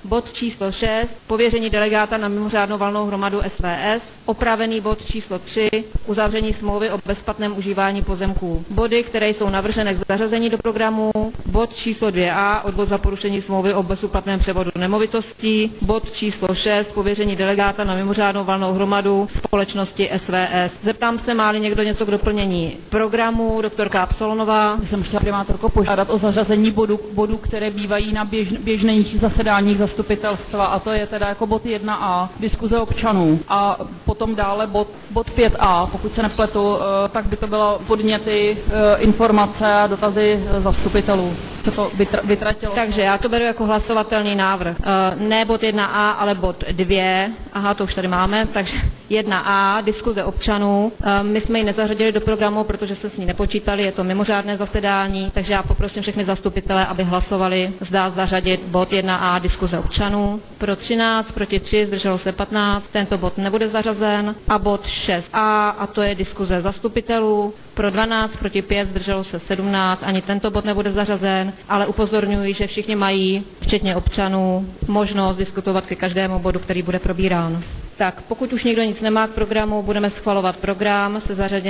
Bod číslo 6, pověření delegáta na mimořádnou valnou hromadu SVS. Opravený bod číslo 3, uzavření smlouvy o bezplatném užívání pozemků. Body, které jsou navrženy k zařazení do programu. Bod číslo 2a, odvod za porušení smlouvy o bezúplatném převodu nemovitostí. Bod číslo 6, pověření delegáta na mimořádnou valnou hromadu společnosti SVS. Zeptám se, má-li někdo něco k doplnění programu. Doktorka Absolonová. Jsem chtěla primátorko požádat o zařazení bodů, které bývají na běžných zasedáních zastupitelstva, a to je teda jako bod 1a, diskuze občanů, a potom dále bod 5a, pokud se nepletu, tak by to bylo podněty, informace a dotazy zastupitelů. Se to vytratilo. Takže já to beru jako hlasovatelný návrh. Ne bod 1a, ale bod 2. Aha, to už tady máme. Takže 1a, diskuze občanů. My jsme ji nezařadili do programu, protože se s ní nepočítali, je to mimořádné zasedání, takže já poprosím všechny zastupitele, aby hlasovali, zda zařadit bod 1a, diskuze občanů. Pro 13, proti 3, zdrželo se 15, tento bod nebude zařazen. A bod 6a, a to je diskuze zastupitelů. Pro 12, proti 5, zdrželo se 17, ani tento bod nebude zařazen, ale upozorňuji, že všichni mají, včetně občanů, možnost diskutovat ke každému bodu, který bude probírán. Tak, pokud už někdo nic nemá k programu, budeme schvalovat program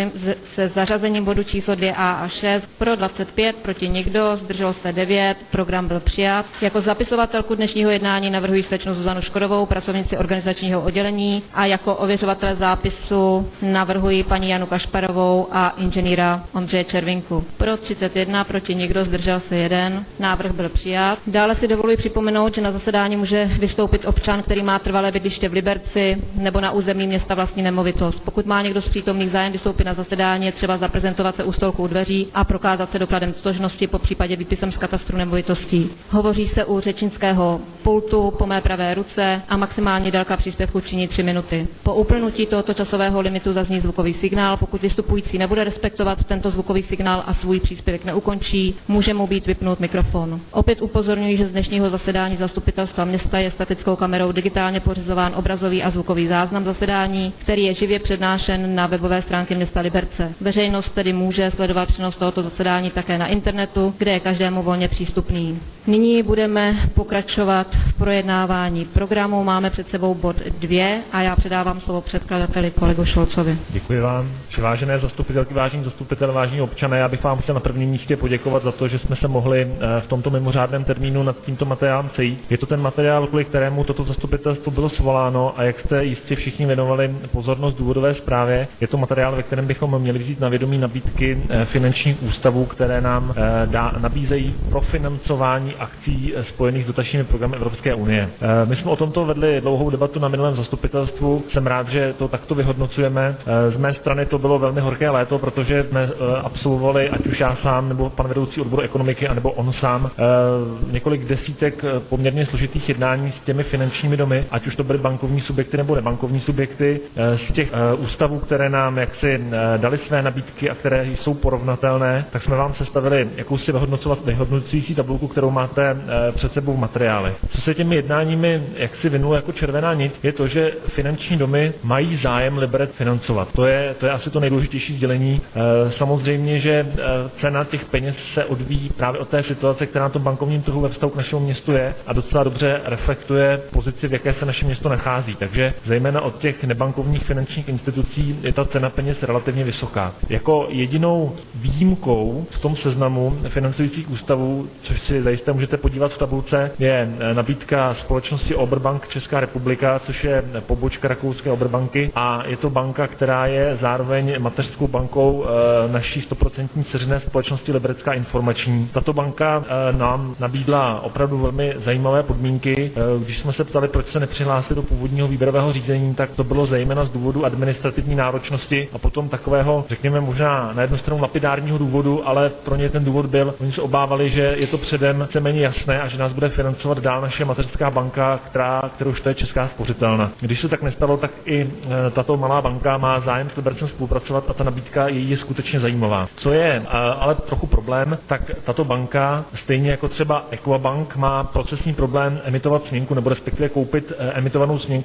se zařazením bodu číslo 2a a 6. Pro 25, proti nikdo, zdrželo se 9, program byl přijat. Jako zapisovatelku dnešního jednání navrhuji slečnu Zuzanu Škodovou, pracovnici organizačního oddělení, a jako ověřovatele zápisu navrhuji paní Janu Kašparovou a inženýra Ondřeje Červinku. Pro 31, proti nikdo, zdržel se 1, návrh byl přijat. Dále si dovoluji připomenout, že na zasedání může vystoupit občan, který má trvalé bydliště v Liberci nebo na území města vlastní nemovitost. Pokud má někdo z přítomných zájem vystoupit na zasedání, je třeba zaprezentovat se u stolku u dveří a prokázat se dokladem totožnosti, popřípadě výpisem z katastru nemovitostí. Hovoří se u řečnického pultu po mé pravé ruce a maximální délka příspěvku činí 3 minuty. Po uplynutí tohoto časového limitu zazní zvukový signál. Pokud vystupující nebude respektovat tento zvukový signál a svůj příspěvek neukončí, může mu být vypnut mikrofon. Opět upozorňuji, že z dnešního zasedání zastupitelstva města je statickou kamerou digitálně pořizován obrazový a zvukový záznam zasedání, který je živě přednášen na webové stránky města Liberce. Veřejnost tedy může sledovat přenos tohoto zasedání také na internetu, kde je každému volně přístupný. Nyní budeme pokračovat v projednávání programu. Máme před sebou bod 2 a já předávám slovo předkladateli kolegu Šolcovi. Děkuji vám. Vážené zastupitelky, vážení zastupitelé, vážení občané, já bych vám chtěl na prvním místě poděkovat za to, že jsme se mohli v tomto mimořádném termínu nad tímto materiálem sejít. Je to ten materiál, kvůli kterému toto zastupitelstvo bylo svoláno, a jak jste jistě všichni věnovali pozornost důvodové zprávě, je to materiál, ve kterém bychom měli vzít na vědomí nabídky finančních ústavů, které nám nabízejí pro financování akcí spojených s dotačními programy Evropské unie. My jsme o tomto vedli dlouhou debatu na minulém zastupitelstvu. Jsem rád, že to takto vyhodnocujeme. Z mé strany to bylo velmi horké léto, protože jsme absolvovali, ať už já sám, nebo pan vedoucí odboru ekonomiky, anebo on sám, několik desítek poměrně složitých jednání s těmi finančními domy, ať už to byly bankovní subjekty nebo nebankovní subjekty, z těch ústavů, které nám jaksi dali své nabídky a které jsou porovnatelné, tak jsme vám sestavili jakousi vyhodnocující tabulku, kterou máte před sebou v materiále. Co se těmi jednáními jaksi vynulo jako červená nit, je to, že finanční domy mají zájem Liberec financovat. To je asi to nejdůležitější sdělení. Samozřejmě, že cena těch peněz se odvíjí právě od té situace, která na tom bankovním trhu ve vztahu k našemu městu je, a docela dobře reflektuje pozici, v jaké se naše město nachází. Takže zejména od těch nebankovních finančních institucí je ta cena peněz relativně vysoká. Jako jedinou výjimkou v tom seznamu financujících ústavů, což si zajisté můžete podívat v tabulce, je nabídka společnosti Oberbank Česká republika, což je pobočka rakouské Oberbanky, a je to banka, která je zároveň mateřskou bankou naší 100% dceřiné společnosti Liberecká informační. Tato banka nám nabídla opravdu velmi zajímavé podmínky. Když jsme se ptali, proč se nepřihlásili do původního výběrového řízení, tak to bylo zejména z důvodu administrativní náročnosti a potom takového, řekněme, možná na jednu stranu lapidárního důvodu, ale pro ně ten důvod byl, oni se obávali, že je to předem víceméně jasné a že nás bude financovat dál naše mateřská banka, kterou to je Česká spořitelna. Když se tak nestalo, tak i tato malá banka má zájem s Libercem spolupracovat a ta nabídka je skutečně zajímavá. Co je ale trochu problém, tak tato banka, stejně jako třeba Equabank, má procesní problém emitovat směnku nebo respektive koupit emitovanou směnku statutárních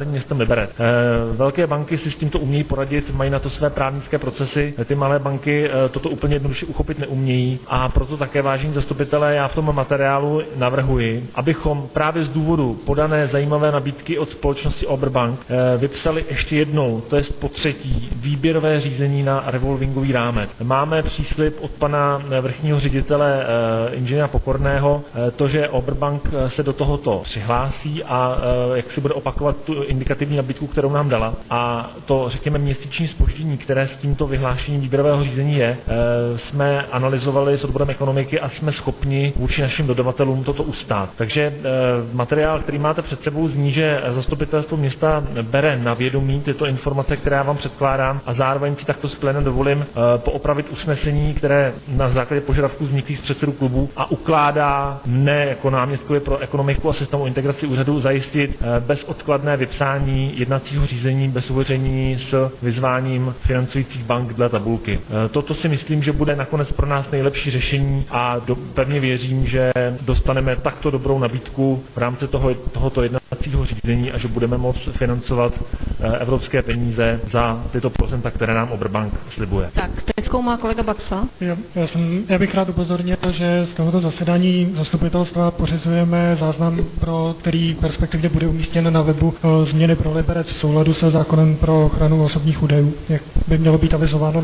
severním městem Liberec. Velké banky si s tímto umějí poradit, mají na to své právnické procesy, ty malé banky toto úplně jednoduše uchopit neumějí a proto také, vážení zastupitelé, já v tom materiálu navrhuji, abychom právě z důvodu podané zajímavé nabídky od společnosti Oberbank vypsali ještě jednou, to je potřetí, výběrové řízení na revolvingový rámec. Máme příslib od pana vrchního ředitele inženýra Pokorného, to, že Oberbank se do tohoto přihlásí a jak si bude opakovat tu indikativní nabídku, kterou nám dala. A to, řekněme, měsíční zpoždění, které s tímto vyhlášením výběrového řízení je, jsme analyzovali s odborem ekonomiky a jsme schopni vůči našim dodavatelům toto ustát. Takže materiál, který máte před sebou, zní, že zastupitelstvo města bere na vědomí tyto informace, které já vám předkládám a zároveň si takto z pléna dovolím poopravit usnesení, které na základě požadavků vzniklých z předsedů klubu a ukládá mne jako náměstkovi pro ekonomiku a systému integraci úřadu zajistit bezodkladné vypsání jednacího řízení bez uveřejnění s vyzváním financujících bank dle tabulky. Toto si myslím, že bude nakonec pro nás nejlepší řešení a pevně věřím, že dostaneme takto dobrou nabídku v rámci tohoto jednacího řízení a že budeme moct financovat evropské peníze za tyto procenta, které nám Oberbank slibuje. Tak, teď zkoumá kolega Baxa. Já bych rád upozornil, že z tohoto zasedání zastupitelstva pořizujeme záznam, který perspektivně bude umístěn na webu změny pro Liberec v souladu se zákonem pro ochranu osobních údajů. Jak by mělo být avizováno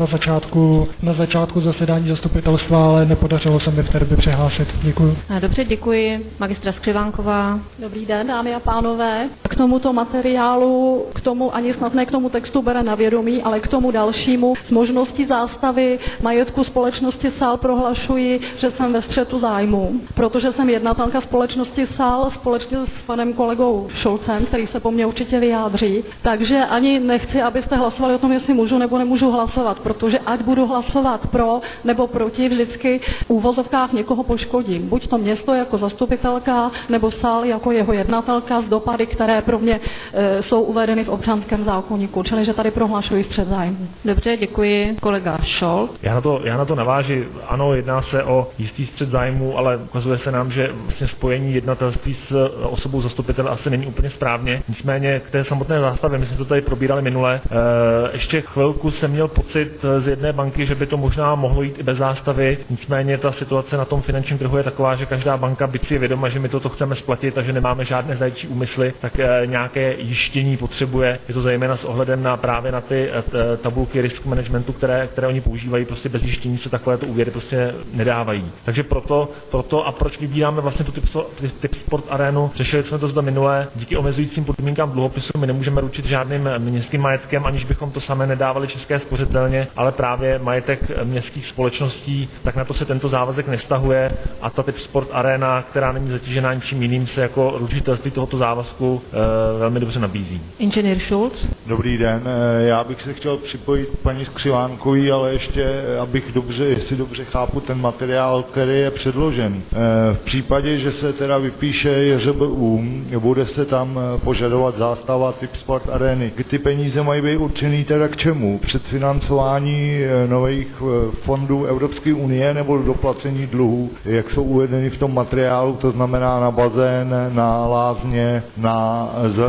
na začátku zasedání zastupitelstva, ale nepodařilo se mi v té době přihlásit. Děkuji. Dobře, děkuji. Magistra Skřivánková. Dobrý den, dámy a pánové. K tomuto materiálu, ani snad ne k tomu textu bere na vědomí, ale k tomu dalšímu s možností zástavy majetku společnosti SAL prohlašuji, že jsem ve střetu zájmu, protože jsem jednatelka společnosti SAL společně s panem kolegou Šolcem, který se po mně určitě vyjádří. Takže ani nechci, abyste hlasovali o tom, jestli můžu nebo nemůžu hlasovat, protože ať budu hlasovat pro nebo proti, vždycky v úvozovkách někoho poškodím. Buď to město jako zastupitelka, nebo SAL jako jeho jednatelka z dopady, které pro mě jsou uvedeny v občanském zákoníku, čili že tady prohlašuji střet zájmu. Dobře, děkuji. Kolega Scholz. Já na to naváži. Ano, jedná se o jistý střet zájmu, ale ukazuje se nám, že vlastně spojení jednatelství s osobou zastupitele asi není úplně správně. Nicméně k té samotné zástavě, my jsme to tady probírali minule, ještě chvilku jsem měl pocit z jedné banky, že by to možná mohlo jít i bez zástavy. Nicméně ta situace na tom finančním trhu je taková, že každá banka, byť si je vědoma, že my toto chceme splatit a že nemáme žádné zajíčí úmysly, tak nějaké jištění potřebuje. Je to zejména s ohledem právě na ty tabulky risk managementu, které oni používají, prostě bez jištění se takovéto úvěry prostě nedávají. Takže proto a proč vybíráme vlastně tu typ sport arénu, řešili jsme to zde minule, díky omezujícím podmínkám dluhopisu my nemůžeme ručit žádným městským majetkem, aniž bychom to samé nedávali České spořitelně, ale právě majetek městských společností, tak na to se tento závazek nevztahuje a ta typ sport arena, která není zatížená ničím jiným, se jako ručitelství tohoto závazku velmi dobře nabízí. Inženýr Schulz. Dobrý den, já bych se chtěl připojit k paní Skřivánkový, ale ještě, jestli dobře chápu ten materiál, který je předložen. V případě, že se teda vypíše JŘBU, bude se tam požadovat zástava typ sport arény. Ty peníze mají být určený teda k čemu? Předfinancování nových fondů Evropské unie nebo doplacení dluhů, jak jsou uvedeny v tom materiálu, to znamená na bazén, na lázně, na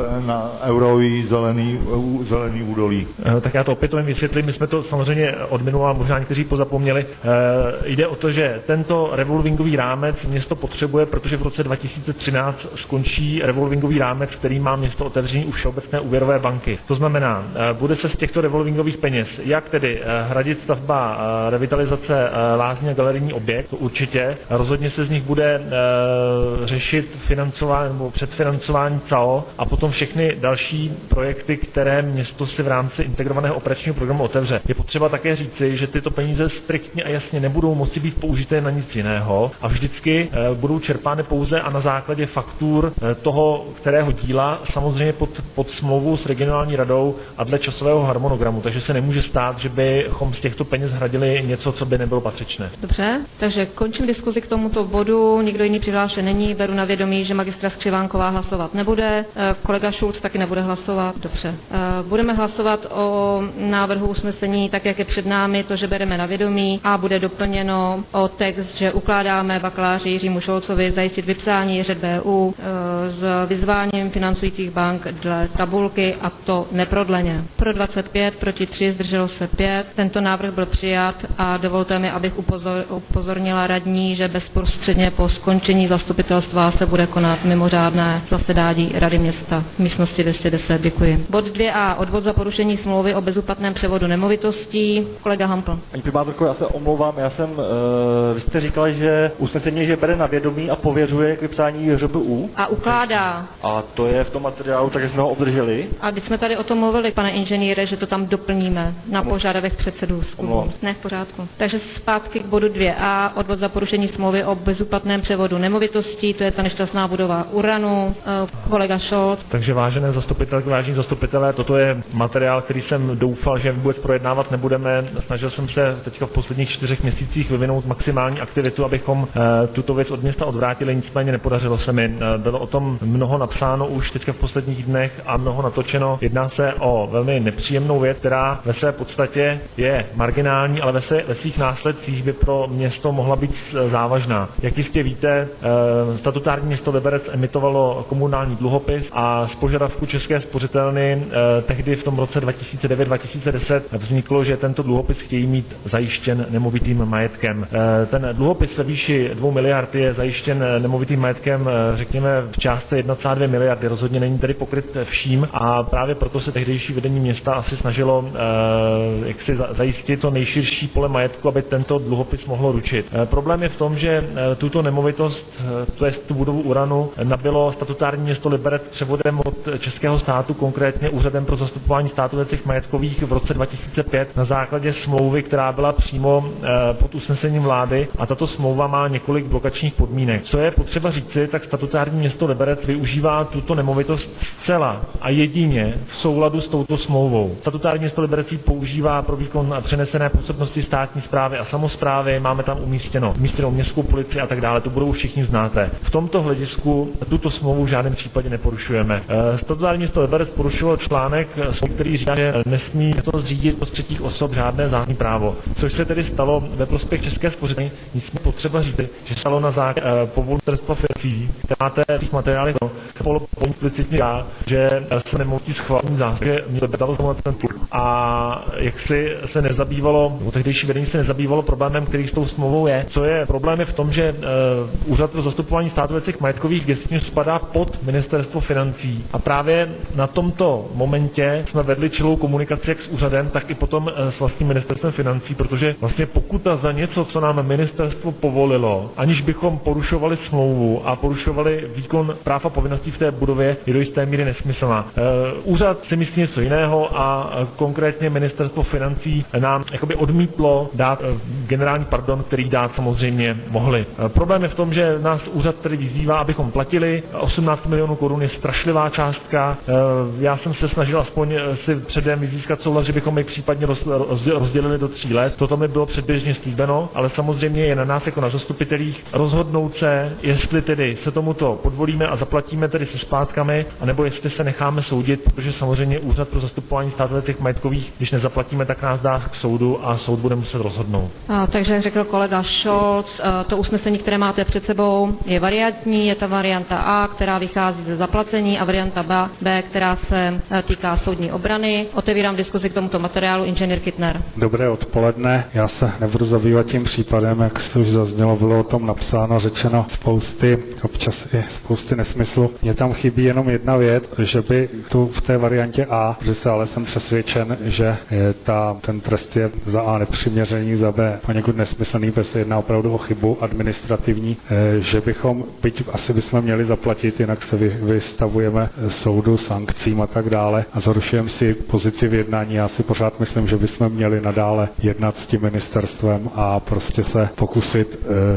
eurový zelený údolí. Tak já to opětovně vysvětlím, my jsme to samozřejmě od minula, možná někteří pozapomněli. Jde o to, že tento revolvingový rámec město potřebuje, protože v roce 2013 skončí revolvingový rámec, který má město otevřený u Všeobecné úvěrové banky. To znamená, bude se z těchto revolvingových peněz, jak tedy hradit stavba revitalizace lázně a galerijní objekt, to určitě, rozhodně se z nich bude řešit financování nebo předfinancování CAO a potom všechny další projekty, které město si v rámci integrovaného operačního programu otevře. Je potřeba také říci, že tyto peníze striktně a jasně nebudou moci být použité na nic jiného a vždycky budou čerpány pouze a na základě faktur toho, kterého díla, samozřejmě pod smlouvou s regionální radou a dle časového harmonogramu. Takže se nemůže stát, že bychom z těchto peněz hradili něco, co by nebylo patřičné. Dobře, takže končím diskuzi k tomuto bodu. Nikdo jiný přihlášen není. Beru na vědomí, že magistra Skřivánková hlasovat hlasovat nebude, kolega Schulz taky nebude hlasovat, dobře. Budeme hlasovat o návrhu usnesení tak, jak je před námi, to, že bereme na vědomí a bude doplněno o text, že ukládáme bakaláři Jiřímu Šolcovi zajistit vypsání ŘBU s vyzváním financujících bank dle tabulky a to neprodleně. Pro 25, proti 3, zdrželo se 5. Tento návrh byl přijat a dovolte mi, abych upozornila radní, že bezprostředně po skončení zastupitelstva se bude konat mimořádné zasedání Rady města v místnosti 210. Děkuji. Bod 2a. Odvod za porušení smlouvy o bezúplatném převodu nemovitostí. Kolega Hampl. Paní primátorko, já se omlouvám, vy jste říkali, že usnesení, že bere na vědomí a pověřuje k vypsání ŘBU. A ukládá. A to je v tom materiálu, takže jsme ho obdrželi. A když jsme tady o tom mluvili, pane inženýre, že to tam doplníme na požadavek předsedů. Ne, v pořádku. Takže zpátky k bodu 2a. Odvod za porušení smlouvy o bezúplatném převodu nemovitostí, to je ta nešťastná budova Uranu. Kolega Scholz. Takže vážené zastupitelky, vážení zastupitelé, toto je materiál, který jsem doufal, že vůbec projednávat nebudeme. Snažil jsem se teďka v posledních 4 měsících vyvinout maximální aktivitu, abychom tuto věc od města odvrátili, nicméně nepodařilo se mi. Bylo o tom mnoho napsáno už teďka v posledních dnech a mnoho natočeno. Jedná se o velmi nepříjemnou věc, která ve své podstatě je marginální, ale ve svých následcích by pro město mohla být závažná. Jak jistě víte, statutární město Liberec emitovalo komunální dluhopis a z požadavku České spořitelny tehdy v tom roce 2009-2010 vzniklo, že tento dluhopis chtějí mít zajištěn nemovitým majetkem. Ten dluhopis ve výši 2 miliard je zajištěn nemovitým majetkem, řekněme, v částce 1,2 miliardy. Rozhodně není tedy pokryt vším a právě proto se tehdejší vedení města asi snažilo zajistit to nejširší pole majetku, aby tento dluhopis mohlo ručit. Problém je v tom, že tuto nemovitost, to je tu budovu Uranu, nabilo statutární město Liberec převodem od českého státu, konkrétně Úřadem pro zastupování státu ve věcech majetkových v roce 2005 na základě smlouvy, která byla přímo pod usnesením vlády a tato smlouva má několik blokačních podmínek. Co je potřeba říci, tak statutární město Liberec využívá tuto nemovitost zcela a jedině v souladu s touto smlouvou. Statutární město Liberec ji používá pro výkon přenesené působnosti státní správy a samosprávy, máme tam umístěnou městskou policii a tak dále, to budou všichni znáte. V tomto hledisku tuto smlouvu v žádném případě neporušujeme. Statutární město Liberec porušilo článek, který říká, že nesmí to zřídit do třetích osob žádné zákonné právo, což se tedy stalo ve prospěch České spořitelny. Nicméně potřeba říct, že stalo na základě povolení ministerstva financí, které máte v těch materiálech, implicitně dá, že se nemohli schválení zásady, mě to dalo tomu ten tur. A jak si se nezabývalo, tehdejší vedení se nezabývalo problémem, který s tou smlouvou je. Co je problém je v tom, že Úřad pro zastupování státu ve věcech majetkových gesčně spadá pod ministerstvo financí. A právě na tomto momentě jsme vedli čilou komunikaci jak s úřadem, tak i potom s vlastním ministerstvem financí, protože vlastně pokuta za něco, co nám ministerstvo povolilo, aniž bychom porušovali smlouvu a porušovali výkon práv a povinností v té budově, je do jisté míry nesmyslná. Úřad si myslí něco jiného a konkrétně ministerstvo financí nám jakoby odmítlo dát generální pardon, který dát samozřejmě mohli. Problém je v tom, že nás úřad tedy vyzývá, abychom platili. 18 milionů korun je strašlivá částka. Já jsem se snažil aspoň si předem získat souhlas, že bychom ji případně rozdělili do 3 let. Toto mi bylo předběžně slíbeno, ale samozřejmě je na nás jako na zastupitelích rozhodnout se, jestli tedy se tomuto podvolíme a zaplatíme tedy se splátkami, anebo jestli se necháme soudit, protože samozřejmě Úřad pro zastupování státu ve věcech majetkových, když nezaplatíme, tak nás dá k soudu a soud bude muset rozhodnout. Takže jak řekl kolega Scholz, to usnesení, které máte před sebou, je variantní, je ta varianta A, která vychází ze zaplacení a varianta B, která se týká soudní obrany. Otevírám diskuzi k tomuto materiálu. Inženýr Kittner. Dobré odpoledne. Já se nebudu zabývat tím případem, jak se už zaznělo, bylo o tom napsáno, řečeno občas i spousty nesmyslu. Mně tam chybí jenom jedna věc, že by tu v té variantě A, že se ale jsem přesvědčen, že ten trest je za A nepřiměřený, za B poněkud nesmyslný, protože se jedná opravdu o chybu administrativní, že bychom, byť asi bychom měli zaplatit, jinak se vystavujeme soudu, sankcím a tak dále a zhoršujeme si pozici v jednání. Já si pořád myslím, že bychom měli nadále jednat s tím ministerstvem a prostě se pokusit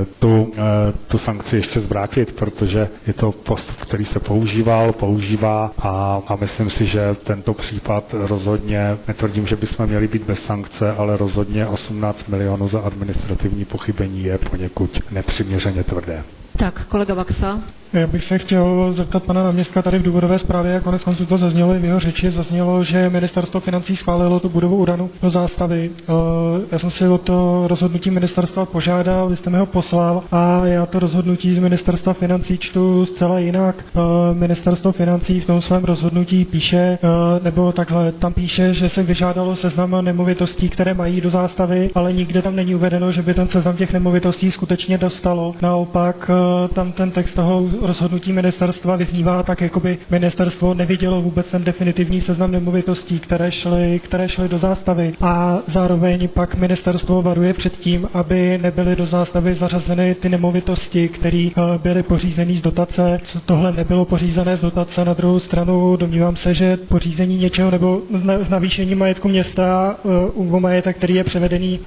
tu sankci ještě zvrátit, protože je to postup, který se používá a myslím si, že tento případ rozhodně, netvrdím, že bychom měli být bez sankce, ale rozhodně 18 milionů za administrativní pochybení je poněkud nepřiměřeně tvrdé. Tak, kolega Baxa. Já bych se chtěl zeptat pana náměstka tady v důvodové zprávě, a konec konců to zaznělo i v jeho řeči, zaznělo, že ministerstvo financí schválilo tu budovu Uranu do zástavy. Já jsem si o to rozhodnutí ministerstva požádal, vy jste mi ho poslal a já to rozhodnutí z ministerstva financí čtu zcela jinak. Ministerstvo financí v tom svém rozhodnutí píše, nebo takhle, tam píše, že se vyžádalo seznam nemovitostí, které mají do zástavy, ale nikde tam není uvedeno, že by ten seznam těch nemovitostí skutečně dostalo. Naopak tam ten text toho rozhodnutí ministerstva vyznívá tak, jako by ministerstvo nevidělo vůbec ten definitivní seznam nemovitostí, které šly do zástavy. A zároveň pak ministerstvo varuje před tím, aby nebyly do zástavy zařazeny ty nemovitosti, které byly pořízeny z dotace. Tohle nebylo pořízené z dotace. Na druhou stranu domnívám se, že pořízení něčeho nebo z navýšení majetku města u majetek, který je převedený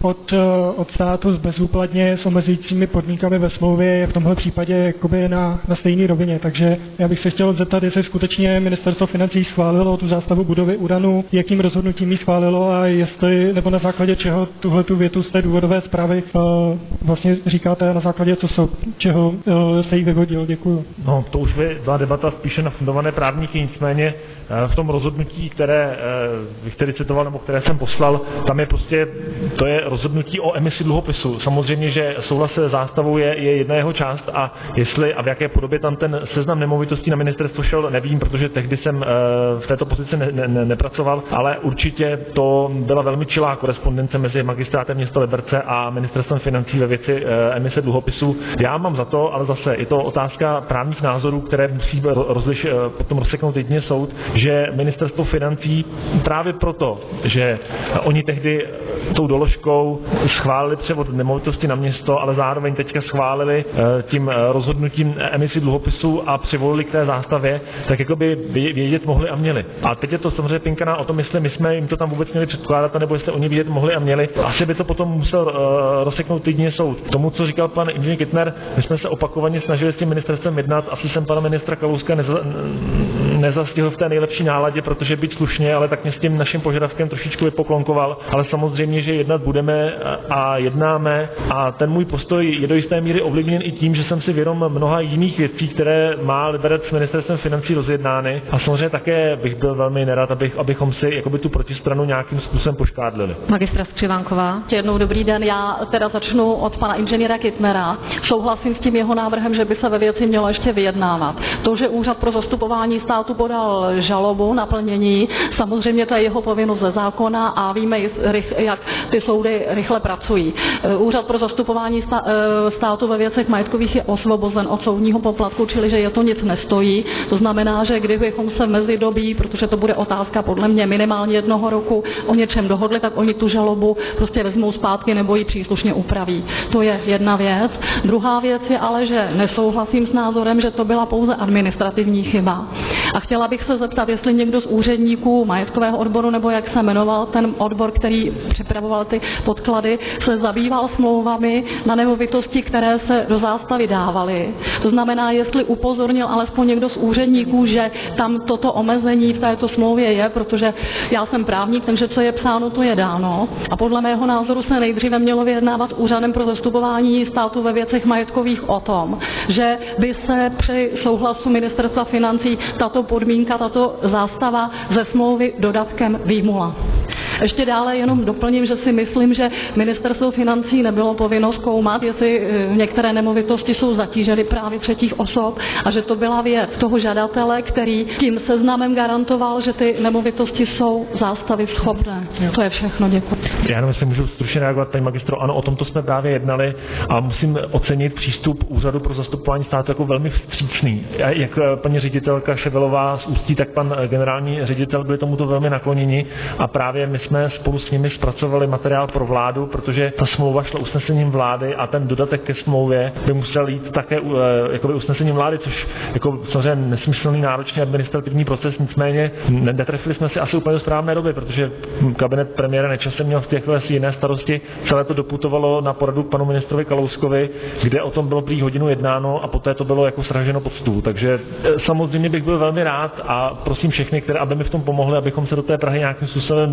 od státu bezúplatně s omezujícími podmínkami ve smlouvě, je v tomhle případě jakoby na stejné rovině. Takže já bych se chtěl zeptat, jestli skutečně ministerstvo financí schválilo tu zástavu budovy Uranu, jakým rozhodnutím ji schválilo a jestli, nebo na základě čeho tuhletu větu z té důvodové zprávy vlastně říkáte, na základě čeho se jí vyvodil. Děkuju. No, to už byla debata spíše na fundované právníky, nicméně v tom rozhodnutí, které vy jste citoval, nebo které jsem poslal, tam je prostě, to je rozhodnutí o emisi dluhopisu. Samozřejmě, že souhlas se zástavou je jedna jeho část a jestli a v jaké podobě tam ten seznam nemovitostí na ministerstvo šel, nevím, protože tehdy jsem v této pozici nepracoval, ale určitě to byla velmi čilá korespondence mezi magistrátem města Liberce a ministerstvem financí ve věci emise dluhopisů. Já mám za to, ale zase je to otázka právních názorů, které musí potom rozseknout jedině soud, že ministerstvo financí právě proto, že oni tehdy tou doložkou schválili převod nemovitosti na město, ale zároveň teďka schválili tím rozhodnutím emisi dluhopisů a přivolili k té zástavě, tak jakoby vědět mohli a měli. A teď je to samozřejmě pinkaná o tom, jestli my jsme jim to tam vůbec měli předkládat, nebo jestli oni vědět mohli a měli. Asi by to potom musel rozseknout jedině soud. Tomu, co říkal pan inženýr Kittner, my jsme se opakovaně snažili s tím ministerstvem jednat, asi jsem pana ministra Kalouska nezastihl v té nejlepší náladě, protože být slušně, ale tak mě s tím naším požadavkem trošičku vypoklonkoval, ale samozřejmě, že jednat budeme a jednáme a ten můj postoj je do jisté míry ovlivněn i tím, že jsem si vědom mnoha jiných věcí, které má Liberec s ministerstvem financí rozjednány a samozřejmě také bych byl velmi nerad, abychom si jakoby tu protistranu nějakým způsobem poškádlili. Magistra Skřivánková. Jednou dobrý den, já teda začnu od pana inženýra Kittnera. Souhlasím s tím jeho návrhem, že by se ve věci mělo ještě vyjednávat. To, že Úřad pro zastupování státu podal žalobu na plnění, samozřejmě to je jeho povinnost ze zákona a víme, jak ty soudy rychle pracují. Úřad pro zastupování státu ve věcech majetkových je osvobozen od soudního poplatku, čili že je to nic nestojí. To znamená, že kdybychom se v mezidobí, protože to bude otázka podle mě minimálně 1 roku, o něčem dohodli, tak oni tu žalobu prostě vezmou zpátky nebo ji příslušně upraví. To je jedna věc. Druhá věc je ale, že nesouhlasím s názorem, že to byla pouze administrativní chyba. A chtěla bych se zeptat, jestli někdo z úředníků majetkového odboru, nebo jak se jmenoval ten odbor, který připravoval ty podklady, se zabýval smlouvami na nemovitosti, které se do zástavy dávaly. To znamená, jestli upozornil alespoň někdo z úředníků, že tam toto omezení v této smlouvě je, protože já jsem právník, takže co je psáno, to je dáno. A podle mého názoru se nejdříve mělo vyjednávat Úřadem pro zastupování státu ve věcech majetkových o tom, že by se při souhlasu ministerstva financí tato podmínka, tato zástava ze smlouvy dodatkem vyjmula. Ještě dále jenom doplním, že si myslím, že ministerstvo financí nebylo povinno zkoumat, jestli některé nemovitosti jsou zatíženy právě třetích osob a že to byla věc toho žadatele, který tím seznamem garantoval, že ty nemovitosti jsou zástavy schopné. To je všechno, děkuji. Já jenom si můžu stručně reagovat, paní magistro. Ano, o tomto jsme právě jednali a musím ocenit přístup Úřadu pro zastupování státu jako velmi vstřícný. Jak paní ředitelka Ševelová z Ústí, tak pan generální ředitel byli tomuto velmi nakloněni a právě my jsme spolu s nimi zpracovali materiál pro vládu, protože ta smlouva šla usnesením vlády a ten dodatek ke smlouvě by musel jít také jakoby usnesením vlády, což jako samozřejmě nesmyslný náročný administrativní proces, nicméně netrefili jsme si asi úplně do správné doby, protože kabinet premiéra Nečase měl v těch jiné starosti, celé to doputovalo na poradu k panu ministrovi Kalouskovi, kde o tom bylo prý hodinu jednáno a poté to bylo jako sraženo pod stůl. Takže samozřejmě bych byl velmi rád a prosím všechny, aby mi v tom pomohli, abychom se do té Prahy nějakým způsobem dobrali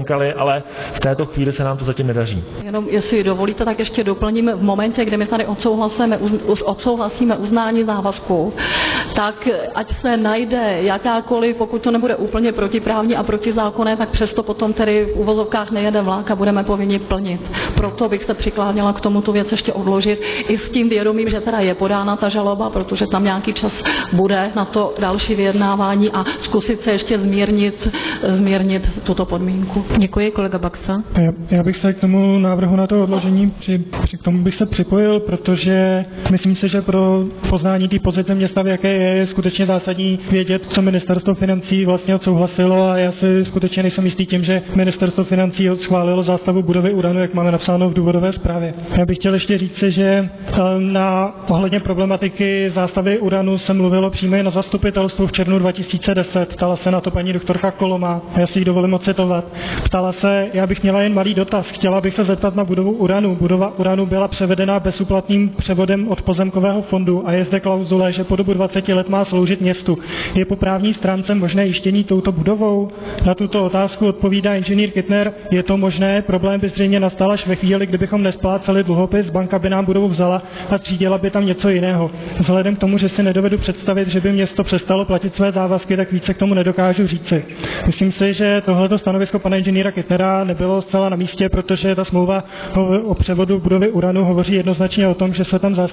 domkali, ale v této chvíli se nám to zatím nedaří. Jenom jestli dovolíte, tak ještě doplním v momentě, kdy my tady odsouhlasíme uznání závazku, tak ať se najde jakákoliv, pokud to nebude úplně protiprávní a protizákonné, tak přesto potom tedy v uvozovkách nejede vlak a budeme povinni plnit. Proto bych se přikláněla k tomu tu věc ještě odložit i s tím vědomím, že teda je podána ta žaloba, protože tam nějaký čas bude na to další vyjednávání a zkusit se ještě zmírnit tuto podmínku. Děkuji, kolega Baxa. Já bych se k tomu návrhu na to odložení k tomu bych se připojil, protože myslím si, že pro poznání té pozice města, v jaké je skutečně zásadní vědět, co ministerstvo financí vlastně odsouhlasilo, a já si skutečně nejsem jistý tím, že ministerstvo financí schválilo zástavu budovy Uranu, jak máme napsáno v důvodové zprávě. Já bych chtěl ještě říci, že ohledně problematiky zástavy Uranu se mluvilo přímo na zastupitelstvu v červnu 2010. Ptala se na to paní doktorka Koloma, já si ji dovolím ocitovat. Ptala se, já bych měla jen malý dotaz, chtěla bych se zeptat na budovu Uranu. Budova Uranu byla převedena bezúplatným převodem od pozemkového fondu a je zde klauzule, že po dobu 20 let má sloužit městu. Je po právní stránce možné jištění touto budovou? Na tuto otázku odpovídá inženýr Kittner, je to možné, problém by zřejmě nastal až ve chvíli, kdybychom nespláceli dluhopis, banka by nám budovu vzala a zřídila by tam něco jiného. Vzhledem k tomu, že si nedovedu představit, že by město přestalo platit své závazky, tak více k tomu nedokážu říci. Myslím si, že tohleto stanovisko pana inženýra Kittnera nebylo zcela na místě, protože ta smlouva o převodu budovy Uranu hovoří jednoznačně o tom, že se tam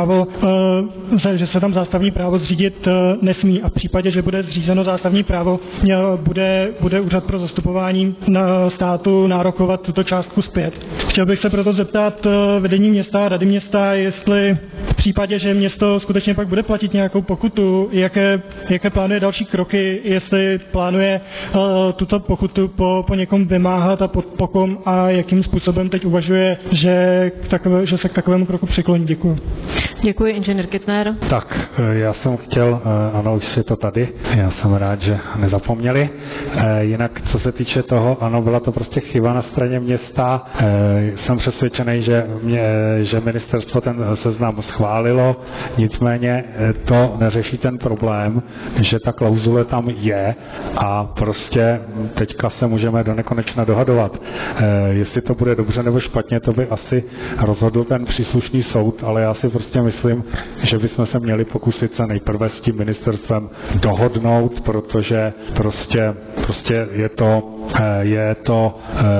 zástavní právo zřídit nesmí, a v případě, že bude zřízeno zástavní právo, bude úřad pro zastupování státu nárokovat tuto částku zpět. Chtěl bych se proto zeptat vedení města a rady města, jestli v případě, že město skutečně pak bude platit nějakou pokutu, jaké plánuje další kroky, jestli plánuje tuto pokutu po někom vymáhat a po kom, a jakým způsobem teď uvažuje, že se k takovému kroku přikloní. Děkuji. Děkuji, inženýr Kittner. Tak, já jsem chtěl, ano, už je to tady, já jsem rád, že nezapomněli. Jinak, co se týče toho, ano, byla to prostě chyba na straně města. Jsem přesvědčený, že ministerstvo ten seznam schválilo, nicméně to neřeší ten problém, že ta klauzule tam je a prostě teďka se můžeme do nekonečna dohadovat. Jestli to bude dobře nebo špatně, to by asi rozhodl ten příslušný soud, ale já si prostě myslím, že bychom se měli pokusit se nejprve s tím ministerstvem dohodnout, protože prostě je to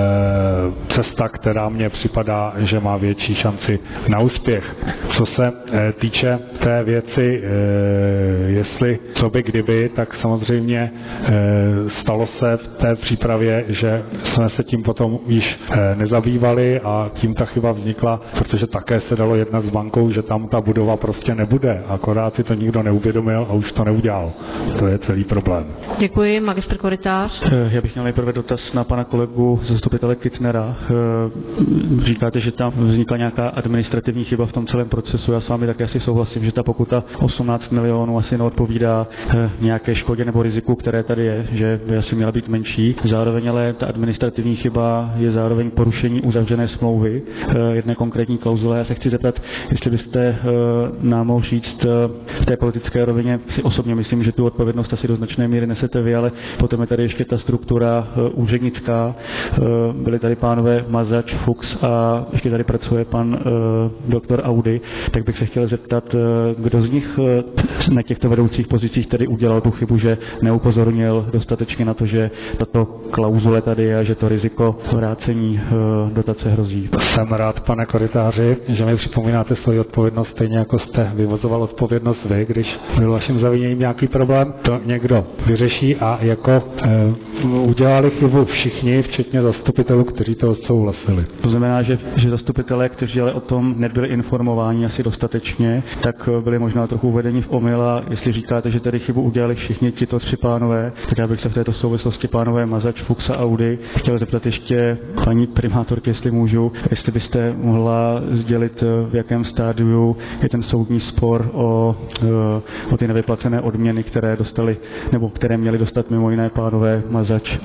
cesta, která mně připadá, že má větší šanci na úspěch. Co se týče té věci, jestli co by kdyby, tak samozřejmě stalo se v té přípravě, že jsme se tím potom již nezabývali a tím ta chyba vznikla, protože také se dalo jednat s bankou, že tam ta budova prostě nebude. Akorát si to nikdo neuvědomil a už to neudělal. To je celý problém. Děkuji, magistr Korytář. Já bych měl nejprve dotaz na pana kolegu zastupitele Kittnera. Říkáte, že tam vznikla nějaká administrativní chyba v tom celém procesu. Já s vámi také asi souhlasím, že ta pokuta 18 milionů asi neodpovídá nějaké škodě nebo riziku, které tady je, že by asi měla být menší. Zároveň ale ta administrativní chyba je zároveň porušení uzavřené smlouvy, jedné konkrétní klauzule. Já se chci zeptat, jestli byste nám mohl říct v té politické rovině, si osobně myslím, že tu odpovědnost asi do značné míry nesete vy, ale potom je tady ještě ta struktura úřednická. Byli tady pánové Mazač, Fuchs a ještě tady pracuje pan doktor Audi, tak bych se chtěl zeptat, kdo z nich na těchto vedoucích pozicích tedy udělal tu chybu, že neupozornil dostatečně na to, že tato klauzule tady je a že to riziko vrácení dotace hrozí. Jsem rád, pane Korytáři, že mi připomínáte svoji odpovědnost, stejně jako jste vyvozoval odpovědnost vy, když byl vaším zaviněním nějaký problém, to někdo vyřeší a jako udělali chybu všichni, včetně zastupitelů, kteří to odsouhlasili. To znamená, že zastupitelé, kteří ale o tom nebyli informováni asi dostatečně, tak byli možná trochu uvedeni v omyl, a jestli říkáte, že tady chybu udělali všichni tito tři pánové, tak já bych se v této souvislosti pánové Mazač, Fuchs a Audi chtěl zeptat ještě paní primátorky, jestli můžu, jestli byste mohla sdělit, v jakém stádiu je ten soudní spor o ty nevyplacené odměny, které dostali, nebo které měli dostat mimo jiné pánové Mazač a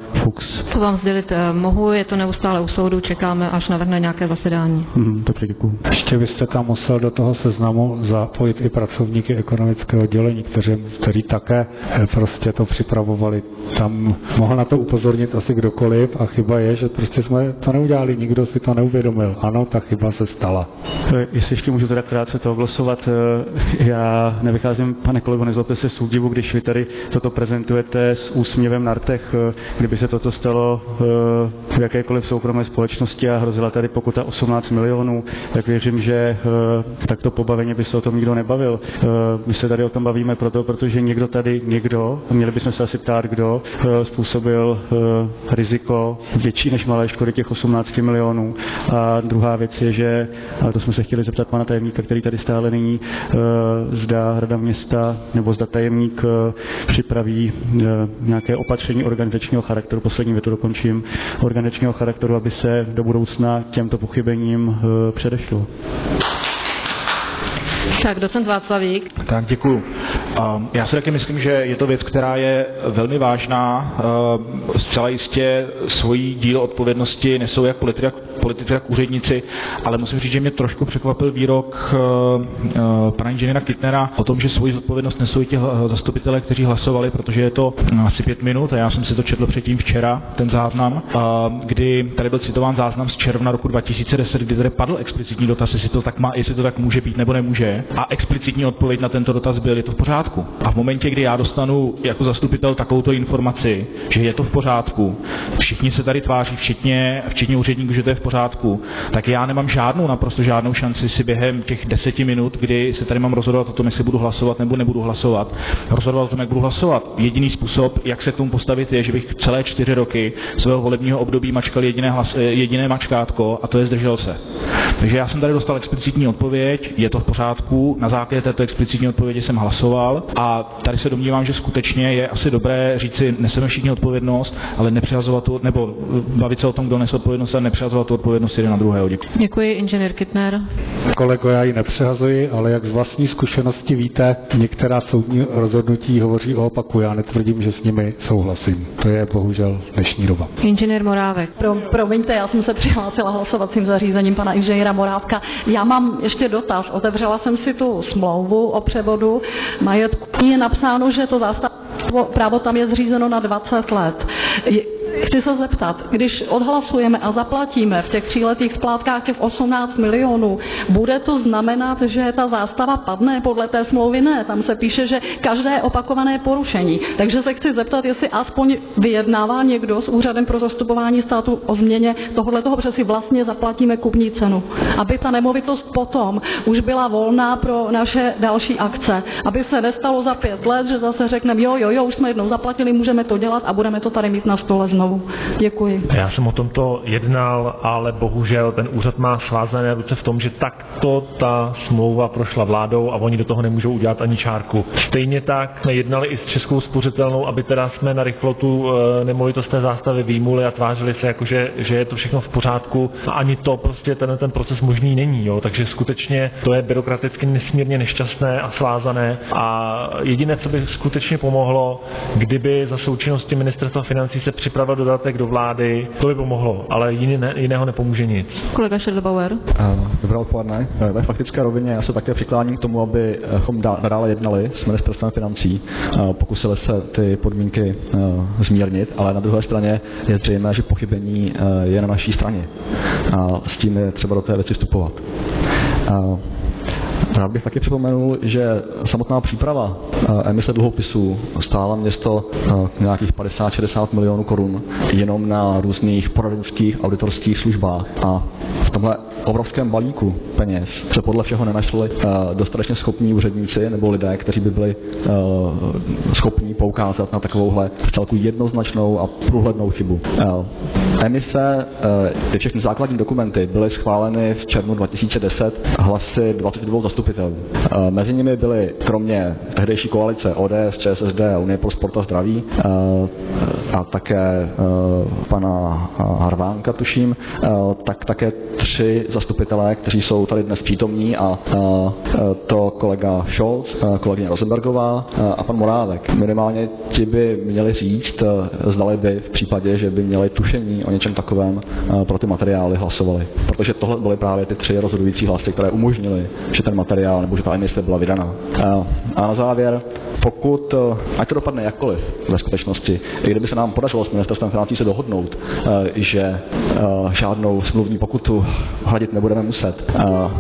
Fuchs. To vám sdělit mohu, je to neustále u soudu, čekáme, až navrhne nějaké zasedání. Dobře, děkuji. Ještě byste tam musel do toho seznamu zapojit i pracovníky ekonomického oddělení, kteří také prostě to připravovali. Tam mohl na to upozornit asi kdokoliv a chyba je, že prostě jsme to neudělali, nikdo si to neuvědomil. Ano, ta chyba se stala. Jestli ještě můžu teda krátce to oglosovat, já nevycházím, pane kolego, nezlobte se z údivu, když vy tady toto prezentujete s úsměvem na rtech, kdyby se toto stalo v jakékoliv soukromé společnosti a hrozila tady pokuta 18 milionů, tak věřím, že takto pobaveně by se o tom nikdo nebavil. My se tady o tom bavíme protože někdo, měli bychom se asi ptát, kdo způsobil riziko větší než malé škody těch 18 milionů. A druhá věc je, že, a to jsme se chtěli zeptat pana tajemníka, který tady stále není, zda Rada města nebo zda tajemník připraví nějaké opatření organizačního charakteru, poslední větu dokončím, organizačního charakteru, aby se do budoucna těmto pochybením předešlo. Tak, docent Václavík. Tak, děkuju. Já si taky myslím, že je to věc, která je velmi vážná. Zcela jistě svojí díl odpovědnosti nesou jak politici, tak úředníci, ale musím říct, že mě trošku překvapil výrok pana inženýra Kittnera o tom, že svoji zodpovědnost nesou i těch zastupitelé, kteří hlasovali, protože je to asi 5 minut a já jsem si to četl předtím včera, ten záznam, kdy tady byl citován záznam z června roku 2010, kdy tady padl explicitní dotaz, jestli to tak může být nebo nemůže. A explicitní odpověď na tento dotaz byl, je to v pořádku. A v momentě, kdy já dostanu jako zastupitel takovouto informaci, že je to v pořádku, všichni se tady tváří, včetně úředníků, že to je v pořádku, tak já nemám naprosto žádnou šanci si během těch 10 minut, kdy se tady mám rozhodovat o tom, jestli budu hlasovat nebo nebudu hlasovat, rozhodovat o tom, jak budu hlasovat. Jediný způsob, jak se k tomu postavit, je, že bych celé 4 roky svého volebního období mačkal jediné mačkátko, a to je zdržel se. Takže já jsem tady dostal explicitní odpověď, je to v pořádku, na základě této explicitní odpovědi jsem hlasoval a tady se domnívám, že skutečně je asi dobré říci, neseme všichni odpovědnost, ale nepřehazovat tu, nebo bavit se o tom, kdo nese odpovědnost, a nepřehazovat tu odpovědnost jeden na druhého. Děkuji. Děkuji, inženýr Kittner. Kolego, já ji nepřehazuji, ale jak z vlastní zkušenosti víte, některá soudní rozhodnutí hovoří o opaku. Já netvrdím, že s nimi souhlasím. To je bohužel dnešní doba. Inženýr Morávek. Promiňte, já jsem se přihlásila hlasovacím zařízením pana inženýra Morávka. Já mám ještě dotaz. Otevřela jsem si tu smlouvu o převodu majetku. Je napsáno, že to právo tam je zřízeno na 20 let. Chci se zeptat, když odhlasujeme a zaplatíme v těch 3letých splátkách těch 18 milionů, bude to znamenat, že ta zástava padne? Podle té smlouvy ne. Tam se píše, že každé opakované porušení. Takže se chci zeptat, jestli aspoň vyjednává někdo s Úřadem pro zastupování státu o změně tohoto, protože si vlastně zaplatíme kupní cenu. Aby ta nemovitost potom už byla volná pro naše další akce. Aby se nestalo za 5 let, že zase řekneme, jo, už jsme jednou zaplatili, můžeme to dělat a budeme to tady mít na stole znovu. Děkuji. Já jsem o tomto jednal, ale bohužel ten úřad má svázané ruce v tom, že takto ta smlouva prošla vládou a oni do toho nemůžou udělat ani čárku. Stejně tak jsme jednali i s Českou spořitelnou, aby teda jsme na rychlo tu nemovitost té zástavy výjimuli a tvářili se jako, že je to všechno v pořádku. A ani to prostě ten proces možný není. Jo? Takže skutečně to je byrokraticky nesmírně nešťastné a svázané. A jediné, co by skutečně pomohlo, kdyby za součinnosti Ministerstva financí se připravil dodatek do vlády, to by pomohlo, ale jiného nepomůže nic. Kolega Schädler-Bauer. Dobré odpoledne. Ve faktické rovině já se také přikláním k tomu, abychom nadále jednali s Ministerstvem financí, pokusili se ty podmínky zmírnit, ale na druhé straně je zřejmé, že pochybení je na naší straně. S tím je třeba do té věci vstupovat. Rád bych taky připomenul, že samotná příprava emise dluhopisů stála město nějakých 50-60 milionů korun jenom na různých poradenských auditorských službách. A v tomhle obrovském balíku peněz se podle všeho nenašli dostatečně schopní úředníci nebo lidé, kteří by byli schopní poukázat na takovouhle vcelku jednoznačnou a průhlednou chybu. Emise, ty všechny základní dokumenty byly schváleny v červnu 2010 hlasy 22 zastupitelů. Mezi nimi byly kromě tehdejší koalice ODS, ČSSD a Unie pro sport a zdraví a také pana Harvánka, tuším, tak také 3 zastupitelé, kteří jsou tady dnes přítomní, a to kolega Scholz, kolegyně Rosenbergová a pan Morávek. Minimálně minimálně ti by měli říct, zdali by v případě, že by měli tušení o něčem takovém pro ty materiály hlasovali. Protože tohle byly právě ty 3 rozhodující hlasy, které umožnily, že ten materiál nebo že ta emise byla vydaná. A na závěr, pokud, ať to dopadne jakkoliv ve skutečnosti, i kdyby se nám podařilo s ministerstvem financí se dohodnout, že žádnou smluvní pokutu hradit nebudeme muset,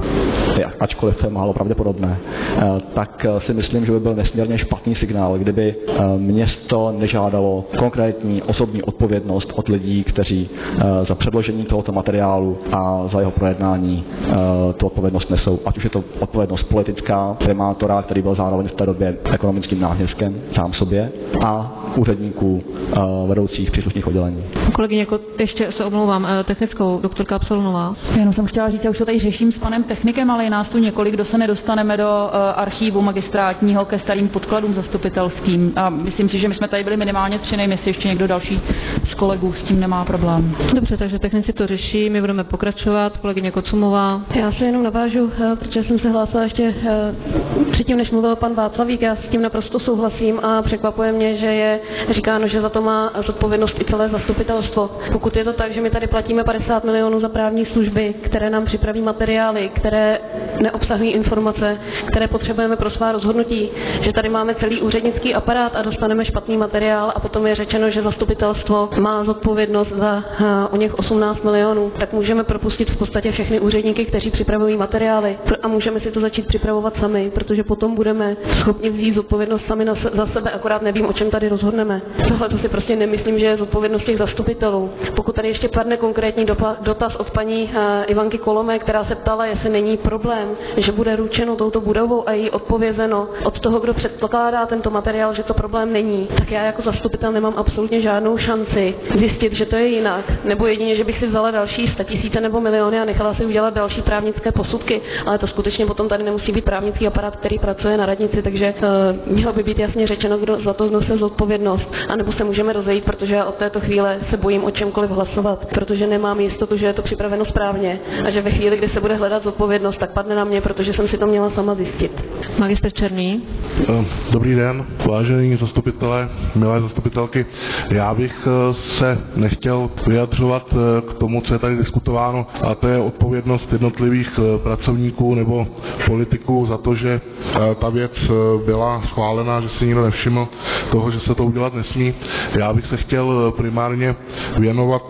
ačkoliv to je málo pravděpodobné, tak si myslím, že by byl nesmírně špatný signál, kdyby město nežádalo konkrétní osobní odpovědnost od lidí, kteří za předložení tohoto materiálu a za jeho projednání tu odpovědnost nesou. Ať už je to odpovědnost politická, primátora, který byl zároveň v té době ekonomickým náměstkem sám sobě, a úředníků vedoucích příslušných oddělení. Kolegyně, ještě se omlouvám, technickou, doktorka Absolnová. Jenom jsem chtěla říct, já už to tady řeším s panem technikem, ale je nás tu několik, kdo se nedostaneme do archívu magistrátního ke starým podkladům zastupitelským. A myslím si, že my jsme tady byli minimálně 3, nevím, jestli ještě někdo další z kolegů s tím nemá problém. Dobře, takže technici to řeší, my budeme pokračovat. Kolegyně Kocumová. Já se jenom navážu, protože jsem se hlásila ještě předtím, než mluvil pan Václavík, já s tím naprosto souhlasím a překvapuje mě, že je říkáno, že za to má zodpovědnost i celé zastupitelstvo. Pokud je to tak, že my tady platíme 50 milionů za právní služby, které nám připraví materiály, které neobsahují informace, které potřebujeme pro svá rozhodnutí, že tady máme celý úřednický aparát a dostaneme špatný materiál a potom je řečeno, že zastupitelstvo má zodpovědnost za o něch 18 milionů, tak můžeme propustit v podstatě všechny úředníky, kteří připravují materiály a můžeme si to začít připravovat sami, protože potom budeme schopni vzít zodpovědnost sami za sebe, akorát nevím, o čem tady rozhodneme. Tohle to si prostě nemyslím, že je zodpovědnost těch zastupitelů. Pokud tady ještě padne konkrétní dotaz od paní Ivanky Kolomé, která se ptala, jestli není problém, že bude ručeno touto budovou a jí odpovězeno od toho, kdo předpokládá tento materiál, že to problém není, tak já jako zastupitel nemám absolutně žádnou šanci zjistit, že to je jinak, nebo jedině, že bych si vzala další 100 000 nebo miliony a nechala si udělat další právnické posudky, ale to skutečně potom tady nemusí být právnický aparát, který pracuje na radnici, takže mělo by být jasně řečeno, kdo za to nese zodpovědnost, anebo se můžeme rozejít, protože já od této chvíle se bojím o čemkoliv hlasovat, protože nemám jistotu, že je to připraveno správně a že ve chvíli, kdy se bude hledat zodpovědnost, tak padne na mě, protože jsem si to měla sama zjistit. Magister Černý. Dobrý den, vážení zastupitelé, milé zastupitelky. Já bych se nechtěl vyjadřovat k tomu, co je tady diskutováno, a to je odpovědnost jednotlivých pracovníků nebo politiků za to, že ta věc byla schválena, že si nikdo nevšiml toho, že se to udělat nesmí. Já bych se chtěl primárně věnovat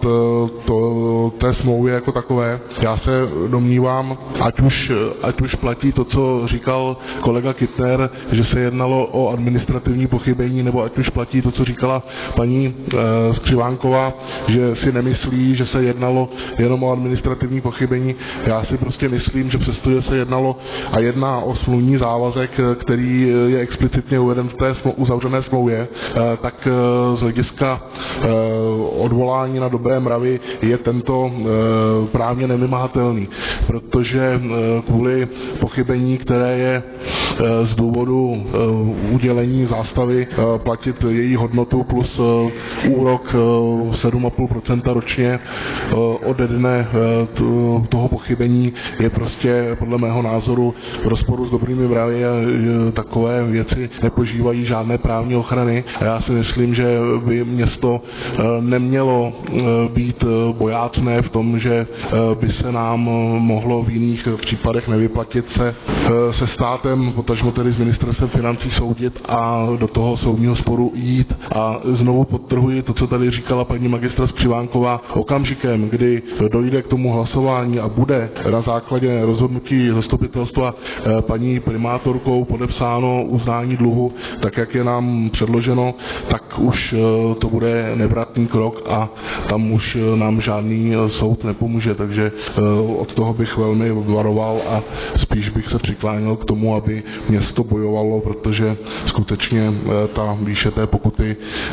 té smlouvě jako takové. Já se domnívám, ať už platí to, co říkal kolega Kittner, že se jednalo o administrativní pochybení, nebo ať už platí to, co říkala paní Skřivánková, že si nemyslí, že se jednalo jenom o administrativní pochybení. Já si prostě myslím, že přestože se jednalo a jedná o smluvní závazek, který je explicitně uveden v té uzavřené smlouvě, tak z hlediska odvolání na dobré mravy je tento právně nevymahatelný, protože kvůli pochybení, které je z důvodu udělení zástavy platit její hodnotu plus úrok 7,5% ročně ode dne toho pochybení je prostě podle mého názoru v rozporu s dobrými mravy a takové věci nepožívají žádné právní ochrany. A já si myslím, že by město nemělo být bojácné v tom, že by se nám mohlo v jiných případech nevyplatit se státem, potažmo tedy s ministerstvem financí soudit a do toho soudního sporu jít. A znovu podtrhuji to, co tady říkala paní magistra Skřivánková, okamžikem, kdy dojde k tomu hlasování a bude na základě rozhodnutí zastupitelstva paní primátorkou podepsáno uznání dluhu, tak jak je nám předloženo, tak už to bude nevratný krok a tam už nám žádný soud nepomůže, takže od toho bych velmi varoval a spíš bych se přikláněl k tomu, aby město bojovalo, protože skutečně ta výše té pokuty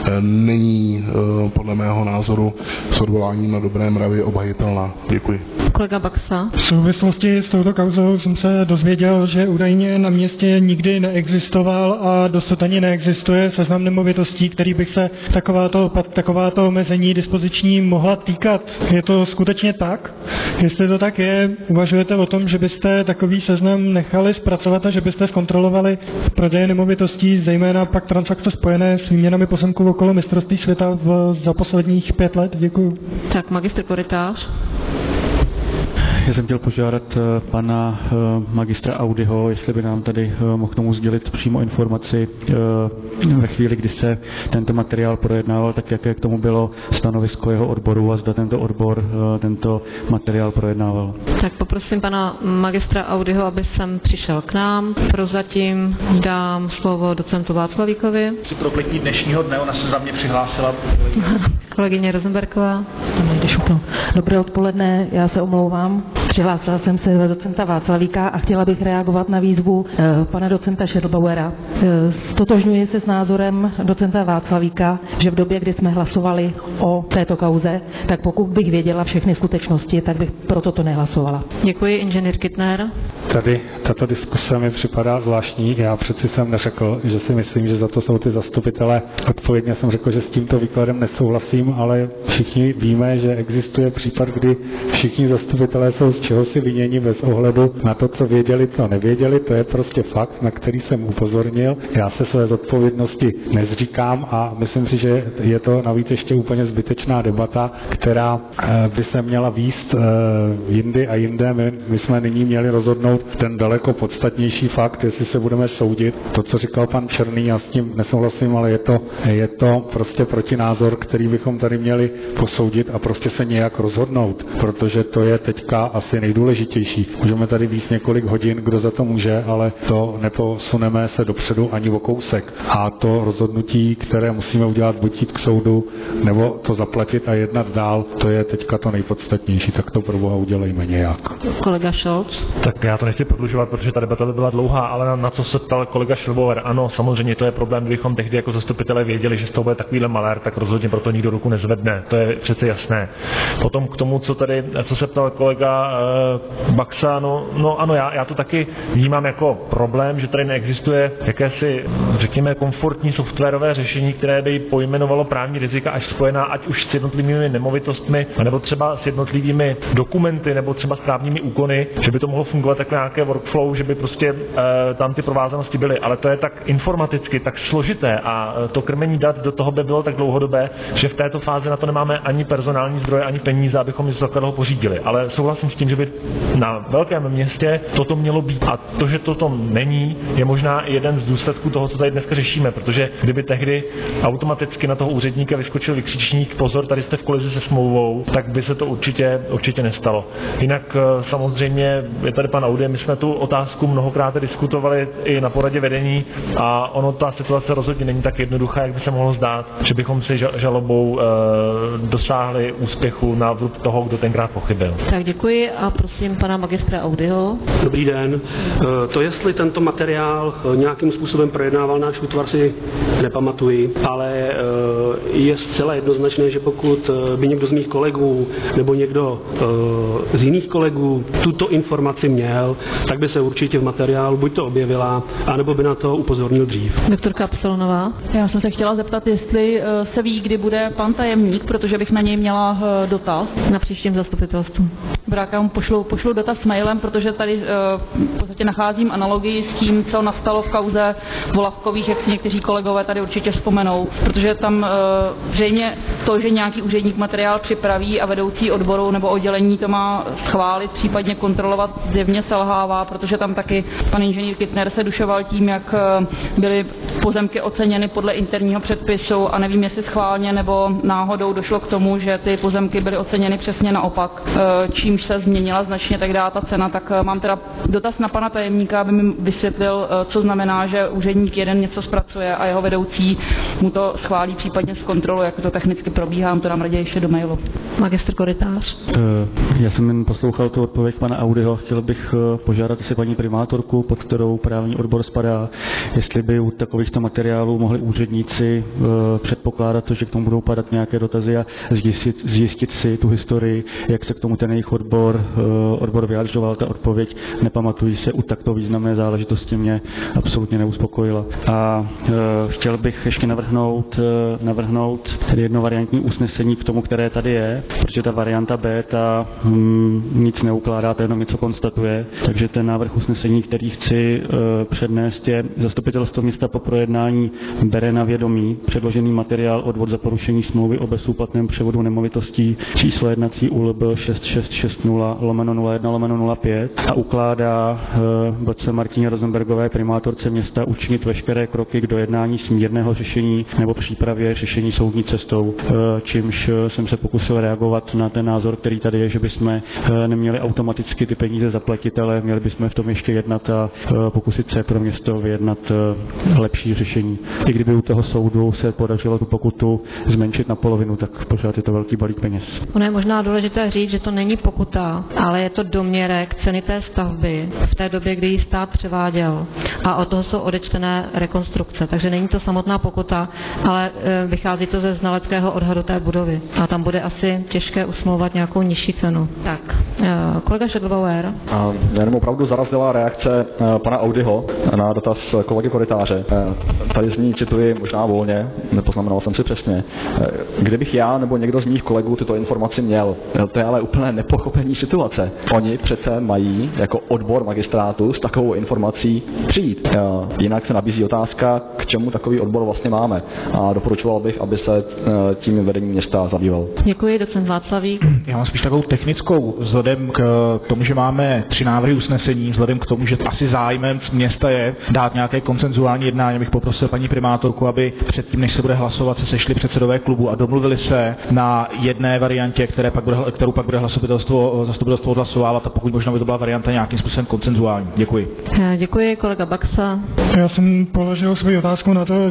není podle mého názoru s odvoláním na dobré mravy obhajitelná. Děkuji. Kolega Baxa. V souvislosti s touto kauzou jsem se dozvěděl, že údajně na městě nikdy neexistoval a dosud ani neexistuje seznam nemovitostí, který bych se takováto omezení dispoziční mohla týkat. Je to skutečně tak? Jestli to tak je, uvažujete o tom, že byste takový seznam nechali zpracovat a že byste zkontrolovali prodeje nemovitostí, zejména pak transakce spojené s výměnami pozemků okolo mistrovství světa za posledních 5 let? Děkuji. Tak, magistr Korytář. Já jsem chtěl požádat pana magistra Audyho, jestli by nám tady mohl k tomu sdělit přímo informaci ve chvíli, kdy se tento materiál projednával, tak jaké k tomu bylo stanovisko jeho odboru a zda tento odbor tento materiál projednával. Tak poprosím pana magistra Audyho, aby sem přišel k nám. Prozatím dám slovo docentu Václavíkovi. Při prokletí dnešního dne ona se za mě přihlásila. Kolegyně Rosenbergová. Dobré odpoledne, já se omlouvám. Přihlásila jsem se za docenta Václavíka a chtěla bych reagovat na výzvu pana docenta Schellbauera. Stotožňuji se s názorem docenta Václavíka, že v době, kdy jsme hlasovali o této kauze, tak pokud bych věděla všechny skutečnosti, tak bych proto to nehlasovala. Děkuji, inženýr Kittner. Tady tato diskuse mi připadá zvláštní. Já přeci jsem neřekl, že si myslím, že za to jsou ty zastupitelé. Odpovědně jsem řekl, že s tímto výkladem nesouhlasím, ale všichni víme, že existuje případ, kdy všichni zastupitelé jsou z čeho si viněni bez ohledu na to, co věděli, co nevěděli. To je prostě fakt, na který jsem upozornil. Já se své zodpovědnosti nezříkám a myslím si, že je to navíc ještě úplně zbytečná debata, která by se měla vést jindy a jinde. My jsme nyní měli rozhodnout ten daleko podstatnější fakt, jestli se budeme soudit. To, co říkal pan Černý, já s tím nesouhlasím, ale je to prostě protinázor, který bychom tady měli posoudit a prostě se nějak rozhodnout, protože to je teďka asi nejdůležitější. Můžeme tady víc několik hodin, kdo za to může, ale to neposuneme se dopředu ani o kousek. A to rozhodnutí, které musíme udělat, buď jít k soudu, nebo to zaplatit a jednat dál, to je teďka to nejpodstatnější, tak to pro Boha udělejme nějak. Kolega Scholz. Tak já to nechci prodlužovat, protože ta debata by byla dlouhá, ale na co se ptal kolega Schellbauer, ano, samozřejmě to je problém, kdybychom tehdy jako zastupitelé věděli, že z toho bude takovýhle malér, tak rozhodně proto nikdo ruku nezvedne, to je přece jasné. Potom k tomu, co se ptal kolega Baxa, no ano, já to taky vnímám jako problém, že tady neexistuje jakési, řekněme, komfortní softwarové řešení, které by pojmenovalo právní rizika až spojená, ať už s jednotlivými nemovitostmi, nebo třeba s jednotlivými dokumenty, nebo třeba s právními úkony, že by to mohlo fungovat jako nějaké workflow, že by prostě tam ty provázanosti byly, ale to je tak informaticky, tak složité a to krmení dat do toho by bylo tak dlouhodobé, že v této fázi na to nemáme ani personální zdroje, ani peníze, abychom něco takového pořídili. Ale souhlasím s tím, že by na velkém městě toto mělo být a to, že toto není, je možná jeden z důsledků toho, co tady dneska řešíme, protože kdyby tehdy automaticky na toho úředníka vyskočil vykřičník, pozor, tady jste v kolizi se smlouvou, tak by se to určitě nestalo. Jinak samozřejmě je tady pan Audy, my jsme tu otázku mnohokrát diskutovali i na poradě vedení a ta situace rozhodně není tak jednoduchá, jak by se mohlo zdát, že bychom si žalobou dosáhli úspěchu na vrub toho, kdo tenkrát pochybil. Tak děkuji a prosím pana magistra Audyho. Dobrý den. To, jestli tento materiál nějakým způsobem projednával náš útvar, si nepamatuji, ale je zcela jednoznačné, že pokud by někdo z mých kolegů nebo někdo z jiných kolegů tuto informaci měl, tak by se určitě v materiálu buď to objevila, anebo by na to upozornil dřív. Doktorka Apsilonová. Já jsem se chtěla zeptat, jestli se ví, kdy bude pan tajemník, protože bych na něj měla dotaz. Na příštím zastupitelstvu. Já mu pošlu dotaz mailem, protože tady v podstatě nacházím analogii s tím, co nastalo v kauze Volavkových, jak si někteří kolegové tady určitě vzpomenou, protože tam zřejmě to, že nějaký úředník materiál připraví a vedoucí odboru nebo oddělení to má schválit, případně kontrolovat, zjevně selhává, protože tam taky pan inženýr Kittner se dušoval tím, jak byly pozemky oceněny podle interního předpisu a nevím, jestli schválně nebo náhodou došlo k tomu, že ty pozemky byly oceněny přesně naopak, čímž se změnila značně tak ta cena, tak mám teda dotaz na pana tajemníka, aby mi vysvětlil, co znamená, že úředník jeden něco zpracuje a jeho vedoucí mu to schválí, případně zkontroluje, jak to technicky probíhá, to dám raději ještě do mailu. Magistr Korytář. Já jsem jen poslouchal tu odpověď pana Audyho, chtěl bych požádat si paní primátorku, pod kterou právní odbor spadá, jestli by u takovýchto materiálů mohli úředníci předpokládat to, že k tomu budou padat nějaké dotazy a zjistit si tu historii, jak se k tomu ten jejich odbor odbor vyjadřoval, ta odpověď, nepamatuji se, u takto významné záležitosti mě absolutně neuspokojila. A chtěl bych ještě navrhnout tedy jedno variantní usnesení k tomu, které tady je, protože ta varianta B, ta nic neukládá, to jenom něco konstatuje, takže ten návrh usnesení, který chci přednést, je: Zastupitelstvo města po projednání bere na vědomí předložený materiál odvod za porušení smlouvy o bezúplatném převodu nemovitostí číslo jednací ULB 6660/01/05 a ukládá BC Martině Rosenbergové, primátorce města, učinit veškeré kroky k dojednání smírného řešení nebo přípravě řešení soudní cestou, čímž jsem se pokusil reagovat na ten názor, který tady je, že bychom neměli automaticky ty peníze zaplatit, ale měli bychom v tom ještě jednat a pokusit se pro město vyjednat lepší řešení. I kdyby u toho soudu se podařilo tu pokutu zmenšit na polovinu, tak pořád je to velký balík peněz. Ono je možná důležité říct, že to není pokuta, ale je to doměrek ceny té stavby v té době, kdy ji stát převáděl. A od toho jsou odečtené rekonstrukce. Takže není to samotná pokuta, ale vychází to ze znaleckého odhadu té budovy. A tam bude asi těžké usmlouvat nějakou nižší cenu. Tak, kolega Schödl-Bauer. Jenom opravdu zarazila reakce pana Audyho na dotaz kolegy Korytáře. Tady z ní cituji možná volně, nepoznamenal jsem si přesně. Kdybych já nebo někdo z mých kolegů tyto informaci měl, to je ale úplné nepochopení situace. Oni přece mají jako odbor magistrátu s takovou informací přijít. Jinak se nabízí otázka, k čemu takový odbor vlastně máme. A doporučoval bych, aby se tím vedením města zabýval. Děkuji, docent Václavík. Já mám spíš takovou technickou, vzhledem k tomu, že máme 3 návrhy usnesení, vzhledem k tomu, že asi zájmem města je dát nějaké konsenzuální jednání, bych poprosil paní primátorku, aby předtím, než se bude hlasovat, se sešli předsedové klubu a domluvili se na jedné variantě, kterou pak bude zastupitelstvo odhlasovávat, a pokud možná by to byla varianta nějakým způsobem konsenzuální. Děkuji. Děkuji, kolega Baxa. Já jsem položil svou otázku na to,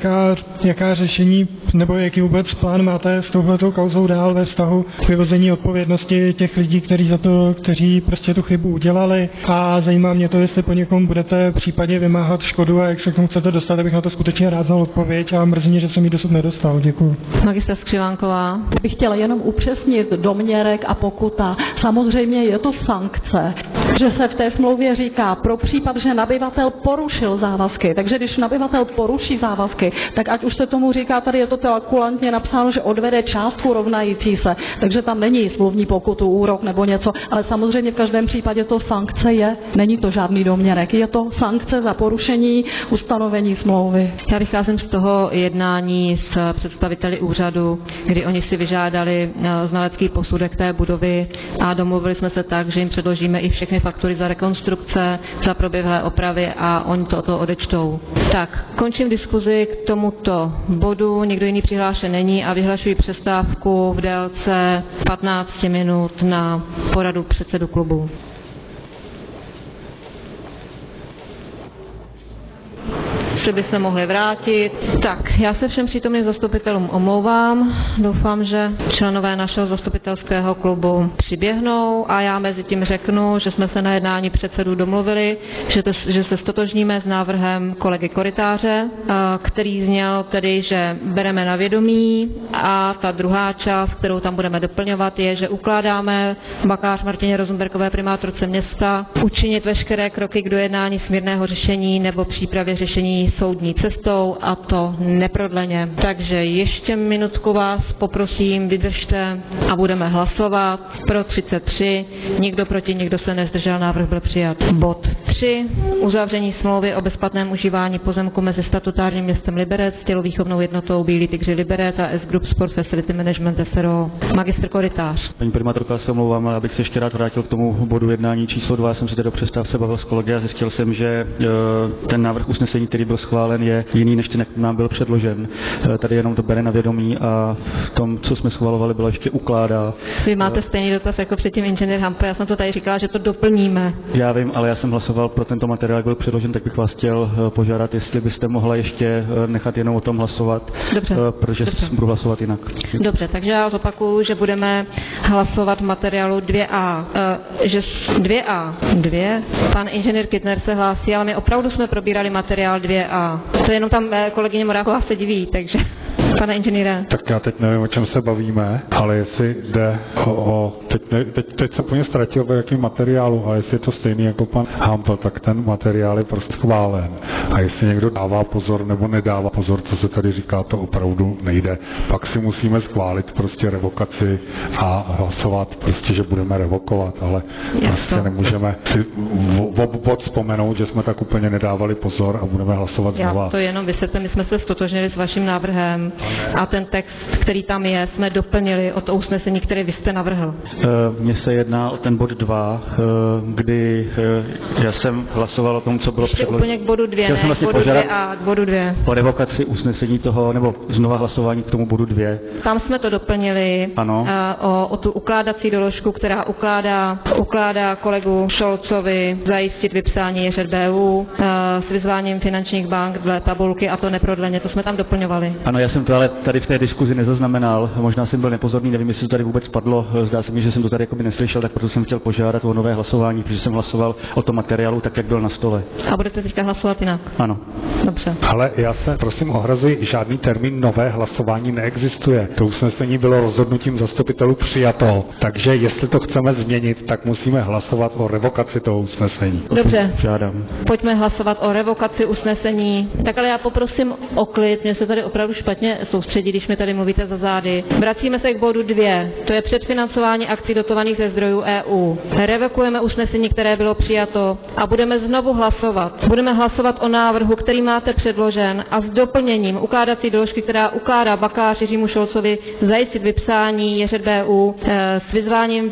jaká řešení nebo jaký vůbec plán máte s touhletou kauzou dál ve vztahu k vyvození odpovědnosti těch lidí, kteří prostě tu chybu udělali, a zajímá mě to, jestli po někom budete případně vymáhat škodu a jak se k tomu chcete dostat, abych na to skutečně rád znal odpověď, a mrzí mě, že jsem ji dosud nedostal. Děkuji. Magistra Skřivánková. Bych chtěla jenom upřesnit doměrek a pokuta. Samozřejmě je to sankce, že se v té smlouvě říká pro případ, že nabyvatel porušil závazky. Takže když nabyvatel poruší závazky, tak ať už se tomu říká, tady je to kulantně napsáno, že odvede částku rovnající se. Takže tam není smluvní pokutu, úrok nebo něco, ale samozřejmě v každém případě to sankce je. Není to žádný doměrek, je to sankce za porušení ustanovení smlouvy. Já vycházím z toho jednání s představiteli úřadu, kdy oni si vyžádali znalecký posudek té budovy a domluvili jsme se tak, že jim předložíme i všechny faktury za rekonstrukce, za proběhlé opravy a oni to odečtou. Tak, končím diskuzi k tomuto bodu, nikdo jiný přihlášen není a vyhlašuji přestávku v délce 15 minut na poradu předsedu klubu. By se mohli vrátit. Tak, já se všem přítomným zastupitelům omlouvám. Doufám, že členové našeho zastupitelského klubu přiběhnou a já mezi tím řeknu, že jsme se na jednání předsedů domluvili, že se stotožníme s návrhem kolegy Korytáře, který zněl tedy, že bereme na vědomí, a ta druhá část, kterou tam budeme doplňovat, je, že ukládáme bakalář Martině Rosenbergové, primátorce města, učinit veškeré kroky k dojednání smírného řešení nebo přípravě řešení soudní cestou, a to neprodleně. Takže ještě minutku vás poprosím, vydržte a budeme hlasovat. Pro 33, nikdo proti, nikdo se nezdržel, návrh byl přijat. Bod 3. Uzavření smlouvy o bezplatném užívání pozemku mezi statutárním městem Liberec, tělovýchovnou jednotou Bílí tygři Liberec a S Group Sport Facility Management SRO. Magistr Korytář. Paní primátorka, se omlouvám, ale abych se ještě rád vrátil k tomu bodu jednání číslo 2. Já jsem se tedy do přestávce bavil s kolegy a zjistil jsem, že ten návrh usnesení, který byl schválen, je jiný, než ten, jak nám byl předložen. Tady jenom to bere na vědomí a v tom, co jsme schvalovali, bylo ještě ukládá. Vy máte stejný dotaz jako předtím inženýr Hampe, já jsem to tady říkala, že to doplníme. Já vím, ale já jsem hlasoval pro tento materiál, jak byl předložen, tak bych vás chtěl požádat, jestli byste mohla ještě nechat jenom o tom hlasovat. Dobře. Protože budu hlasovat jinak. Dobře, takže já zopakuju, že budeme hlasovat materiálu 2A. Že 2A. Pan inženýr Kittner se hlásí, ale my opravdu jsme probírali materiál 2A. To jenom tam kolegyně Moráková se diví, takže Pane inženýre. Tak já teď nevím, o čem se bavíme, ale jestli jde teď se úplně ztratil o jakým materiálu, a jestli je to stejný jako pan Hampl, tak ten materiál je prostě schválen. A jestli někdo dává pozor nebo nedává pozor, co se tady říká, to opravdu nejde. Pak si musíme schválit prostě revokaci a hlasovat prostě, že budeme revokovat, ale prostě nemůžeme si bod vzpomenout, že jsme tak úplně nedávali pozor a budeme hlasovat znova. Já to jenom vysvětlím, my jsme se stotožnili s vaším návrhem a ten text, který tam je, jsme doplnili o to usnesení, které vy jste navrhl. Mně se jedná o ten bod 2, kdy já jsem hlasoval o tom, co bylo předloženo. Úplně k bodu 2, ne, vlastně bodu 2 a k bodu 2. O revokaci usnesení toho, nebo znova hlasování k tomu bodu 2. Tam jsme to doplnili o tu ukládací doložku, která ukládá kolegu Šolcovi zajistit vypsání JŘBU s vyzváním finančních bank dle tabulky, a to neprodleně. To jsme tam doplňovali. Ano, já jsem to ale tady v té diskuzi nezaznamenal. Možná jsem byl nepozorný, nevím, jestli to tady vůbec padlo. Zdá se mi, že jsem to tady jakoby neslyšel, tak proto jsem chtěl požádat o nové hlasování, protože jsem hlasoval o tom materiálu tak, jak byl na stole. A budete teďka hlasovat jinak? Ano. Dobře. Ale já se prosím ohrazuji, žádný termín nové hlasování neexistuje. To usnesení bylo rozhodnutím zastupitelů přijato. Takže jestli to chceme změnit, tak musíme hlasovat o revokaci toho usnesení. Dobře. Žádám. Pojďme hlasovat o revokaci usnesení. Tak ale já poprosím o klid, mě se tady opravdu špatně soustředí, když mi tady mluvíte za zády. Vracíme se k bodu 2. To je předfinancování akcí dotovaných ze zdrojů EU. Revokujeme usnesení, které bylo přijato a budeme znovu hlasovat. Budeme hlasovat o návrhu, který máte předložen, a s doplněním ukládací doložky, která ukládá Bakáři Jiřímu Šolcovi zajistit vypsání JŘBU s vyzváním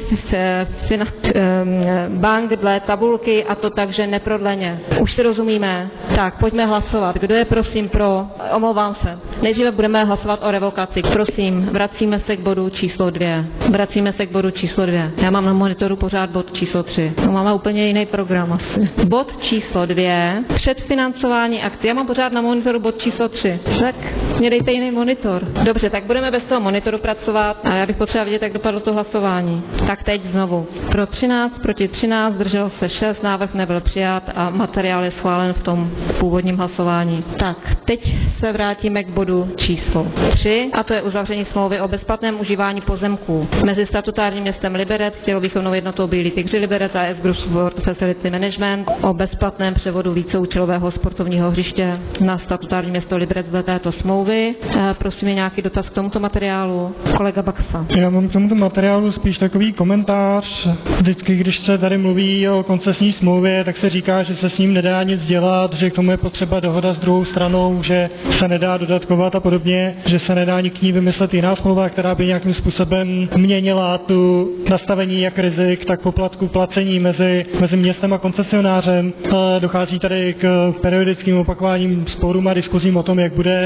bank dle tabulky, a to takže neprodleně. Už si rozumíme? Tak, pojďme hlasovat. Kdo je prosím pro? Omlouvám se. Nejdříve budeme hlasovat o revokaci. Prosím, vracíme se k bodu číslo 2. Vracíme se k bodu číslo 2. Já mám na monitoru pořád bod číslo 3. No, máme úplně jiný program asi. Bod číslo 2. Předfinancování akcí. Já mám pořád na monitoru bod číslo 3. Tak mě dejte jiný monitor. Dobře, tak budeme bez toho monitoru pracovat, a já bych potřeba vidět, jak dopadlo to hlasování. Tak teď znovu. Pro 13, proti 13, zdrželo se 6, návrh nebyl přijat a materiál je schválen v tom původním hlasování. Tak, teď se vrátíme k bodu číslo 3, a to je uzavření smlouvy o bezplatném užívání pozemků mezi statutárním městem Liberec, tělovýchovnou jednotou Bílí tygři Liberec a AS Group Sport Facility Management o bezplatném převodu víceúčelového sportovního hřiště na statutární město Liberec dle této smlouvy. Prosím, je nějaký dotaz k tomuto materiálu? Kolega Baxa. Já mám k tomuto materiálu spíš takový komentář. Vždycky, když se tady mluví o koncesní smlouvě, tak se říká, že se s ním nedá nic dělat, že k tomu je potřeba dohoda s druhou stranou, že se nedá dodatkovat a podobně, že se nedá k ní vymyslet jiná smlouva, která by nějakým způsobem měnila tu nastavení jak rizik, tak poplatku placení mezi městem a koncesionářem. Dochází tady k periodickým opakováním sporům a diskuzím o tom,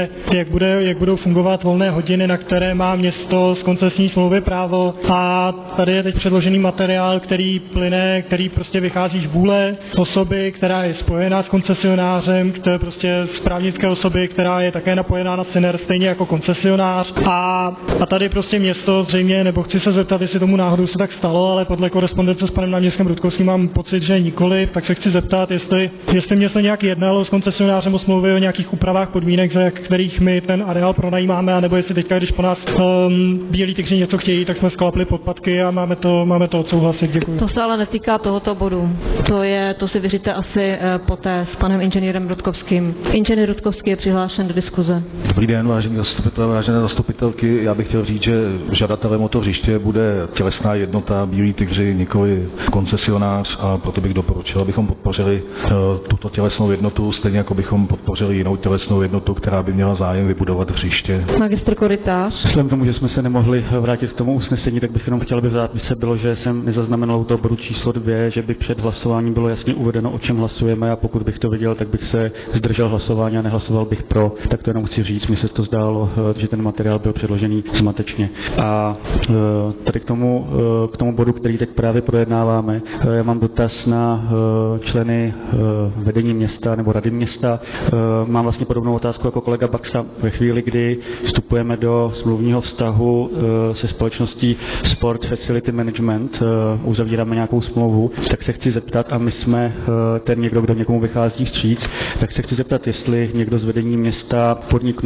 jak budou fungovat volné hodiny, na které má město z koncesní smlouvy právo. A tady je teď předložený materiál, který prostě vychází z vůle osoby, která je spojená s koncesionářem, to je prostě z právnické osoby, která je také napojená na SYNER stejně jako koncesionář. A tady prostě město zřejmě, nebo chci se zeptat, jestli tomu náhodou se tak stalo, ale podle korespondence s panem náměstkem Rudkovským mám pocit, že nikoli, tak se chci zeptat, jestli město nějak jednalo s koncesionářem o smlouvě o nějakých úpravách podmínek, za kterých my ten areál pronajímáme, anebo jestli teďka, když po nás Bílí tygři něco chtějí, tak jsme sklapli podpatky a máme to odsouhlasit. Děkuji. To se ale netýká tohoto bodu. To si vyříte asi poté s panem inženýrem Rudkovským. Inženýr Rudkovský je přihlášen do diskuze. Dobrý den, vážení zastupitelé, vážené zastupitelky. Já bych chtěl říct, že žadatelem o to hřiště bude tělesná jednota Bílí tygři, nikoli koncesionář, a proto bych doporučil, abychom podpořili tuto tělesnou jednotu, stejně jako bychom podpořili jinou tělesnou jednotu, která by měla zájem vybudovat hřiště. Magistr Korytář. Vzhledem k tomu, že jsme se nemohli vrátit k tomu usnesení, tak bych jenom chtěl, aby v zápise bylo, že jsem nezaznamenal u toho bodu číslo 2, že by před hlasováním bylo jasně uvedeno, o čem hlasujeme, a pokud bych to viděl, tak bych se zdržel hlasování a nehlasoval bych pro. Tak to jenom chci říct, mně se to zdálo, že ten materiál byl předložený zmatečně. A tady k tomu bodu, který teď právě projednáváme, já mám dotaz na členy vedení města nebo rady města. Mám vlastně podobnou otázku jako kolega Baxa. Ve chvíli, kdy vstupujeme do smluvního vztahu se společností Sport Facility Management, uzavíráme nějakou smlouvu, tak se chci zeptat, a my jsme ten někdo, kdo někomu vychází vstříc, tak se chci zeptat, jestli někdo z vedení města podniknul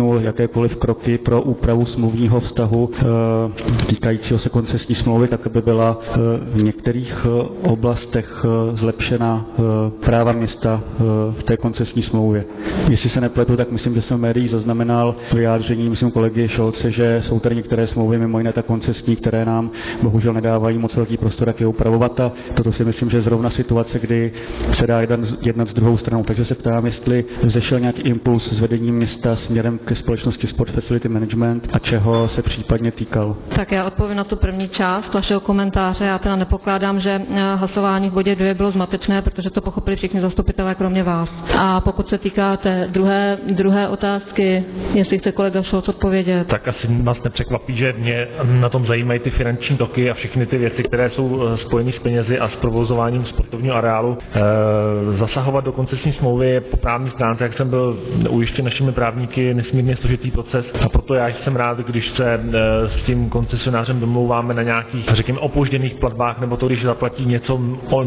odmítnul jakékoliv kroky pro úpravu smluvního vztahu týkajícího se koncesní smlouvy, tak aby byla v některých oblastech zlepšena práva města v té koncesní smlouvě. Jestli se nepletu, tak myslím, že jsem v médiích zaznamenal vyjádření, myslím, kolegy Šolce, že jsou tady některé smlouvy, mimo jiné ta koncesní, které nám bohužel nedávají moc velký prostor, jak je upravovat, a toto si myslím, že je zrovna situace, kdy se dá jednat s druhou stranou. Takže se ptám, jestli vzešel nějaký impuls z vedení města směrem ke společnosti Sport Facility Management a čeho se případně týkal. Tak já odpovím na tu první část vašeho komentáře. Já teda nepokládám, že hlasování v bodě 2 bylo zmatečné, protože to pochopili všichni zastupitelé, kromě vás. A pokud se týká té druhé otázky, jestli chce kolega Šolc odpovědět. Tak asi vás nepřekvapí, že mě na tom zajímají ty finanční toky a všechny ty věci, které jsou spojeny s penězi a s provozováním sportovního areálu. Zasahovat do koncesní smlouvy je po právní stránce, jak jsem byl ujištěn našimi právníky, nesmírně složitý proces, a proto já jsem rád, když se s tím koncesionářem domlouváme na nějakých, řekněme, opožděných platbách, nebo to, když zaplatí něco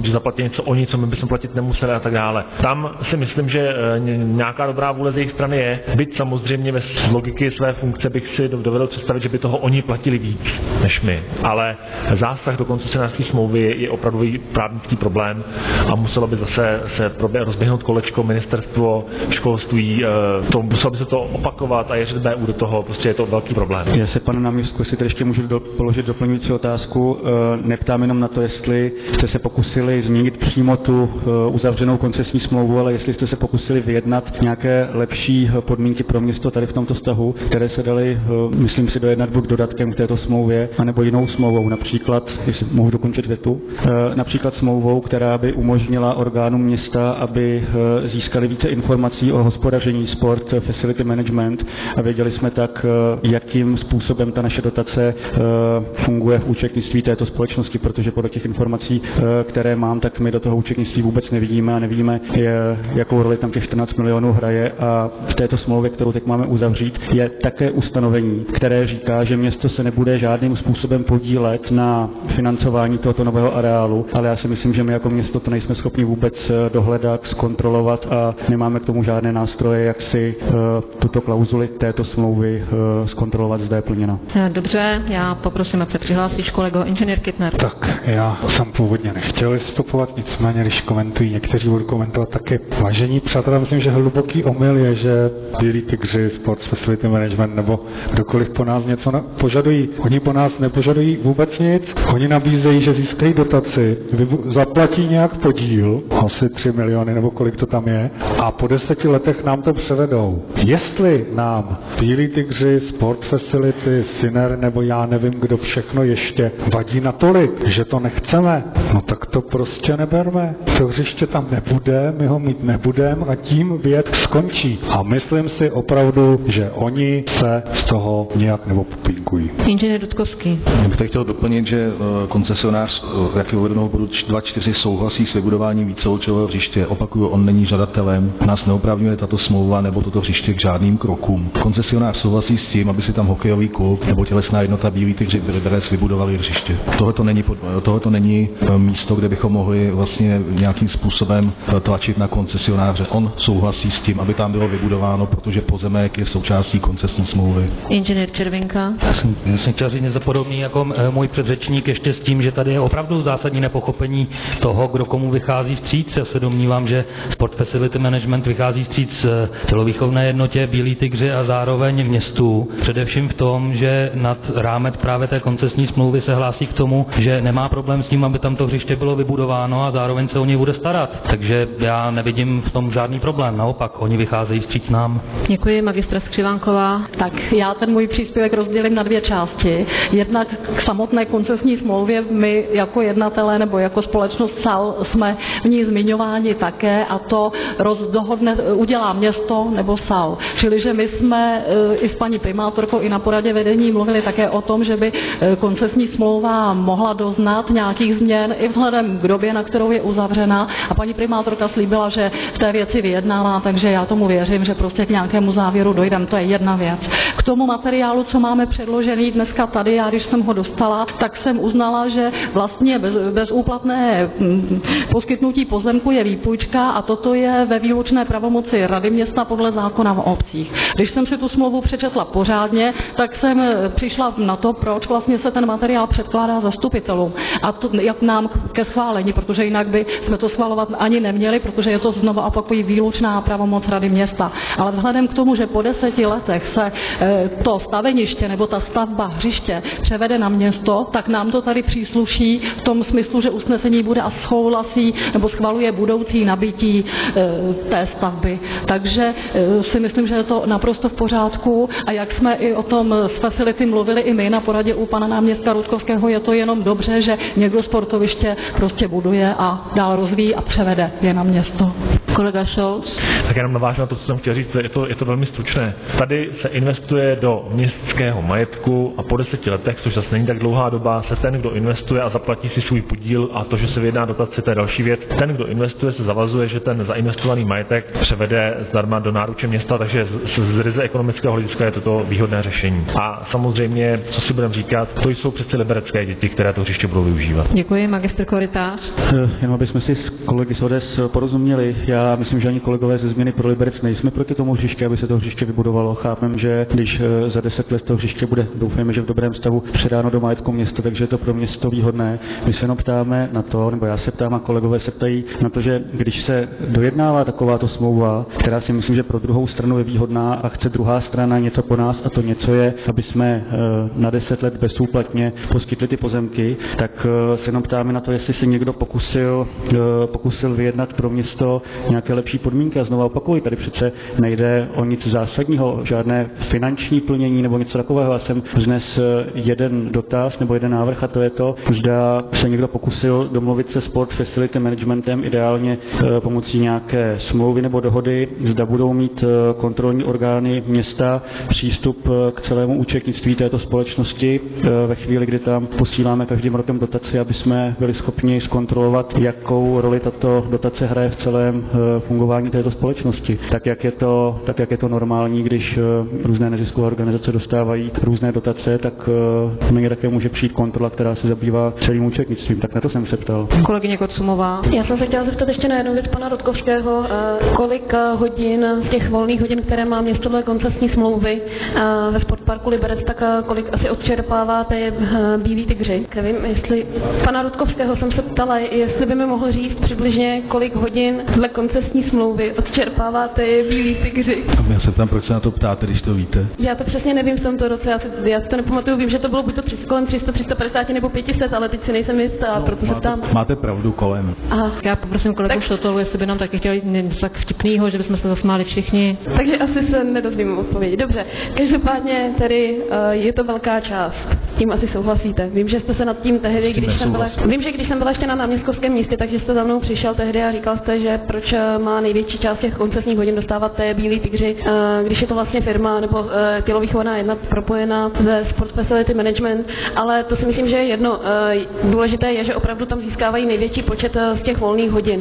oni, co my bychom platit nemuseli a tak dále. Tam si myslím, že nějaká dobrá vůle z jejich strany je, byť samozřejmě ve logiky své funkce bych si dovedl představit, že by toho oni platili víc než my. Ale zásah do koncesionářské smlouvy je opravdový právnický problém a muselo by zase se rozběhnout kolečko, ministerstvo, školství, muselo by se to opakovat a jeřit BU do toho, prostě je to velký problém. Já se, pane náměstku, jestli ještě můžu položit doplňující otázku, neptám jenom na to, jestli jste se pokusili změnit přímo tu uzavřenou koncesní smlouvu, ale jestli jste se pokusili vyjednat nějaké lepší podmínky pro město tady v tomto vztahu, které se daly, myslím si, dojednat buď dodatkem k této smlouvě, anebo jinou smlouvou, například, jestli mohu dokončit větu, například smlouvou, která by umožnila orgánům města, aby získali více informací o hospodaření Sport Facility Management a věděli jsme tak, jakým způsobem ta naše dotace funguje v účetnictví této společnosti, protože podle těch informací, které mám, tak my do toho účetnictví vůbec nevidíme a nevíme, jakou roli tam těch 14 milionů hraje, a v této smlouvě, kterou teď máme uzavřít, je také ustanovení, které říká, že město se nebude žádným způsobem podílet na financování tohoto nového areálu, ale já si myslím, že my jako město to nejsme schopni vůbec dohledat, zkontrolovat a nemáme k tomu žádné nástroje, jak si tuto klauzuli této smlouvy zkontrolovat, zda je plněna. Dobře, já poprosím, aby se přihlásíš kolego inženýr Kittner. Tak, já jsem původně nechtěl vystupovat, nicméně, když komentují někteří, budu komentovat taky. Vážení přátelé, myslím, že hluboký omyl je, že Bílí tygři, Sports Facility Management nebo kdokoliv po nás něco požadují. Oni po nás nepožadují vůbec nic. Oni nabízejí, že získají dotaci, zaplatí nějak podíl, asi 3 miliony nebo kolik to tam je, a po 10 letech nám to převedou. Jestli nám Bílí tygři, Sport Facility, Syner nebo já nevím, kdo všechno ještě vadí natolik, že to nechceme, no tak to prostě neberme. To hřiště tam nebude, my ho mít nebudeme a tím věc skončí. A myslím si opravdu, že oni se z toho nějak nebo popínkují. Inženýr Dudkovský. Já bych chtěl doplnit, že koncesionář, jak je uvedeno v bodu 2.4, souhlasí s vybudováním víceúčelového hřiště. Opakuju, on není žadatelem, nás neoprávňuje tato smlouva nebo toto hřiště k žádným krokům. Koncesionář souhlasí s tím, aby si tam hokejový klub nebo tělesná jednota Bílí tygři vybudovali hřiště. Tohoto není místo, kde bychom mohli vlastně nějakým způsobem tlačit na koncesionáře. On souhlasí s tím, aby tam bylo vybudováno, protože pozemek je součástí koncesní smlouvy. Inženýr Červinka. Já jsem chtěl říct něco podobný jako můj předřečník, ještě s tím, že tady je opravdu zásadní nepochopení toho, kdo komu vychází vstříc. Já se domnívám, že Sport Facility Management vychází vstříc tělovýchovné jednotě Bílí tygři a zároveň městu. Především v tom, že nad rámec právě té koncesní smlouvy se hlásí k tomu, že nemá problém s tím, aby tam to hřiště bylo vybudováno a zároveň se o něj bude starat. Takže já nevidím v tom žádný problém. Naopak, oni vycházejí vstříc nám. Děkuji, magistra Skřivánková. Tak já ten můj příspěvek rozdělím na dvě části. Jednak k samotné koncesní smlouvě my jako jednatelé nebo jako společnost SAL jsme v ní zmiňováni také, a to udělá město nebo SAL. Čili, že my jsme i s paní primátorkou i na poradě vedení mluvili také o tom, že by koncesní smlouva mohla doznat nějakých změn i vzhledem k době, na kterou je uzavřena, a paní primátorka slíbila, že v té věci vyjednává, takže já tomu věřím, že prostě k nějakému závěru dojdeme. To je jedna věc. K tomu materiálu, co máme předložený dneska tady, já když jsem ho dostala, tak jsem uznala, že vlastně bezúplatné poskytnutí pozemku je výpůjčka a toto je ve výlučné pravomoci Rady města podle zákona o obcích. Když jsem si tu smlouvu přečetla pořádně, tak jsem přišla na to, proč vlastně se ten materiál předkládá zastupitelům. A to jak nám ke schválení, protože jinak by jsme to schvalovat ani neměli, protože je to znovu opakují výlučná pravomoc Rady města. Ale vzhledem k tomu, že po 10 letech se to staveniště nebo ta stavba hřiště převede na město, tak nám to tady přísluší v tom smyslu, že usnesení bude a souhlasí nebo schvaluje budoucí nabití té stavby. Takže si myslím, že je to naprosto v pořádku a jak jsme i o tom s Facility mluvili i my na poradě u pana náměstka Rudkovského, je to jenom dobře, že někdo sportoviště prostě buduje a dál rozvíjí a převede je na město. Kolega Scholz. Tak jenom navážu na to, co jsem chtěl říct, je to velmi stručné. Tady se investuje do městského majetku a po 10 letech, což zase není tak dlouhá doba, se ten, kdo investuje a zaplatí si svůj podíl a to, že se vyjedná dotaci, to je další věc. Ten, kdo investuje, se zavazuje, že ten zainvestovaný majetek převede zdarma do náruče města, takže z ryze ekonomického hlediska je toto výhodné řešení. A samozřejmě, co si budeme říkat, to jsou přece liberecké děti, které to hřiště budou využívat. Děkuji, magistr Korytář. Jenom abychom si s kolegy z ODS porozuměli, já myslím, že ani kolegové ze Změny pro Liberec nejsme proti tomu hřiště, aby se to hřiště vybudovalo. Chápem, že když za 10 let to hřiště bude, doufejme, že v dobrém stavu předáno do majetku města, takže je to pro město výhodné. My se jenom ptáme na to, nebo já se ptám a kolegové se ptají na to, že když se dojednává takováto smlouva, která si myslím, že pro druhou stranu je výhodná a chce druhá strana něco po nás a to něco je, aby jsme na 10 let bezúplatně poskytli ty pozemky, tak se jenom ptáme na to, jestli si někdo pokusil vyjednat pro město nějaké lepší podmínky. A znovu opakuju, tady přece nejde o nic zásadního, žádné finanční plnění nebo něco takového. Já jsem dnes jeden dotaz nebo jeden návrh a to je to, zda se někdo pokusil domluvit se Sport Facility Managementem ideálně pomocí nějaké smlouvy nebo dohody, zda budou mít kontrolní orgány města přístup k celému účetnictví této společnosti ve chvíli, kdy tam posíláme každým rokem dotaci, aby jsme byli schopni zkontrolovat, jakou roli tato dotace hraje v celém fungování této společnosti. Tak jak je to normální, když různé neziskové organizace dostávají různé dotace, tak mě také může přijít kontrola, která se zabývá celým účetnictvím. Tak na to jsem se ptal. Kolegyně Kotsumová. Já jsem se chtěla zeptat ještě na jednu věc pana Rudkovského. Kolik hodin z těch volných hodin, které má město dle koncesní smlouvy ve sportparku Liberec, tak kolik asi odčerpává té Bílí tygři? Nevím, jestli pana Rudkovského jsem se ptala, jestli by mi mohl říct přibližně, kolik hodin dle koncesní smlouvy odčerpává té Bílí tygři. Já se tam, proč se na to ptáte, když to víte? Já to přesně nevím v tomto roce, já si to nepamatuju, vím, že to bylo buď to kolem 300, 350 nebo 500, ale teď si nejsem jistá, proto se ptám. Máte pravdu, kolem. Aha. Já poprosím kolegu Šotolu, jestli by nám taky chtěli něco tak vtipnýho, že bychom se zasmáli všichni. Takže asi se nedozvím odpovědi. Dobře, každopádně tedy je to velká část. Tím asi souhlasíte. Vím, že jste se nad tím tehdy, když jsem byla ještě na náměstkovském místě, takže jste za mnou přišel tehdy a říkal jste, že proč má největší část těch koncesních hodin dostávat té Bílí tygři, když je to vlastně firma nebo tělovýchovná jedna propojená ze Sport Facility Management, ale to si myslím, že je jedno. Důležité je, že opravdu tam získávají největší počet z těch volných hodin.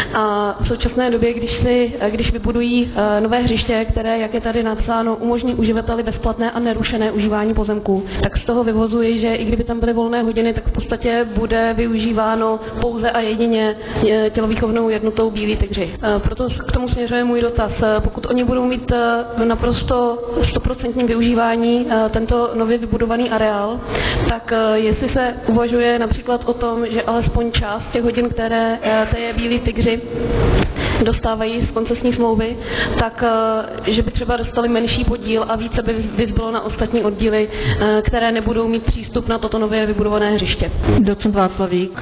A v současné době, když vybudují nové hřiště, které, jak je tady napsáno, umožní uživateli bezplatné a nerušené užívání pozemků, tak z toho vyvozuji, že i kdyby tam byly volné hodiny, tak v podstatě bude využíváno pouze a jedině tělovýchovnou jednotou Bílí tygři. Proto k tomu směřuje můj dotaz. Pokud oni budou mít naprosto 100% využívání tento nově vybudovaný areál, tak jestli se uvažuje například o tom, že alespoň část těch hodin, které té Bílí tygři dostávají z koncesní smlouvy, tak že by třeba dostali menší podíl a více by vyzbylo na ostatní oddíly, které nebudou mít přístup na toto nově vybudované hřiště. Docent Václavík.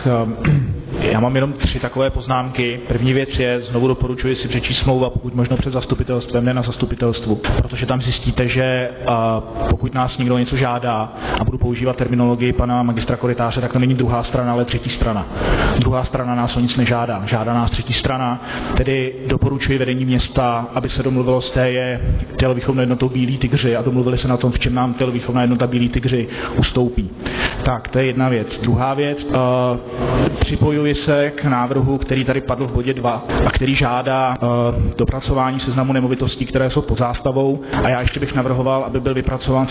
Já mám jenom 3 takové poznámky. První věc je, znovu doporučuji si přečíst smlouvu, pokud možno před zastupitelstvem, ne na zastupitelstvu, protože tam zjistíte, že pokud nás někdo něco žádá a budu používat terminologii pana magistra Korytáře, tak to není druhá strana, ale třetí strana. Druhá strana nás o nic nežádá, žádá nás třetí strana, tedy doporučuji vedení města, aby se domluvilo s té tělovýchovnou jednotou Bílí tygři a domluvili se na tom, v čem nám tělovýchovná jednota Bílí tygři ustoupí. Tak, to je jedna věc. Druhá věc, připojuji Připojuji se k návrhu, který tady padl v bodě 2 a který žádá dopracování seznamu nemovitostí, které jsou pod zástavou, a já ještě bych navrhoval, aby byl vypracován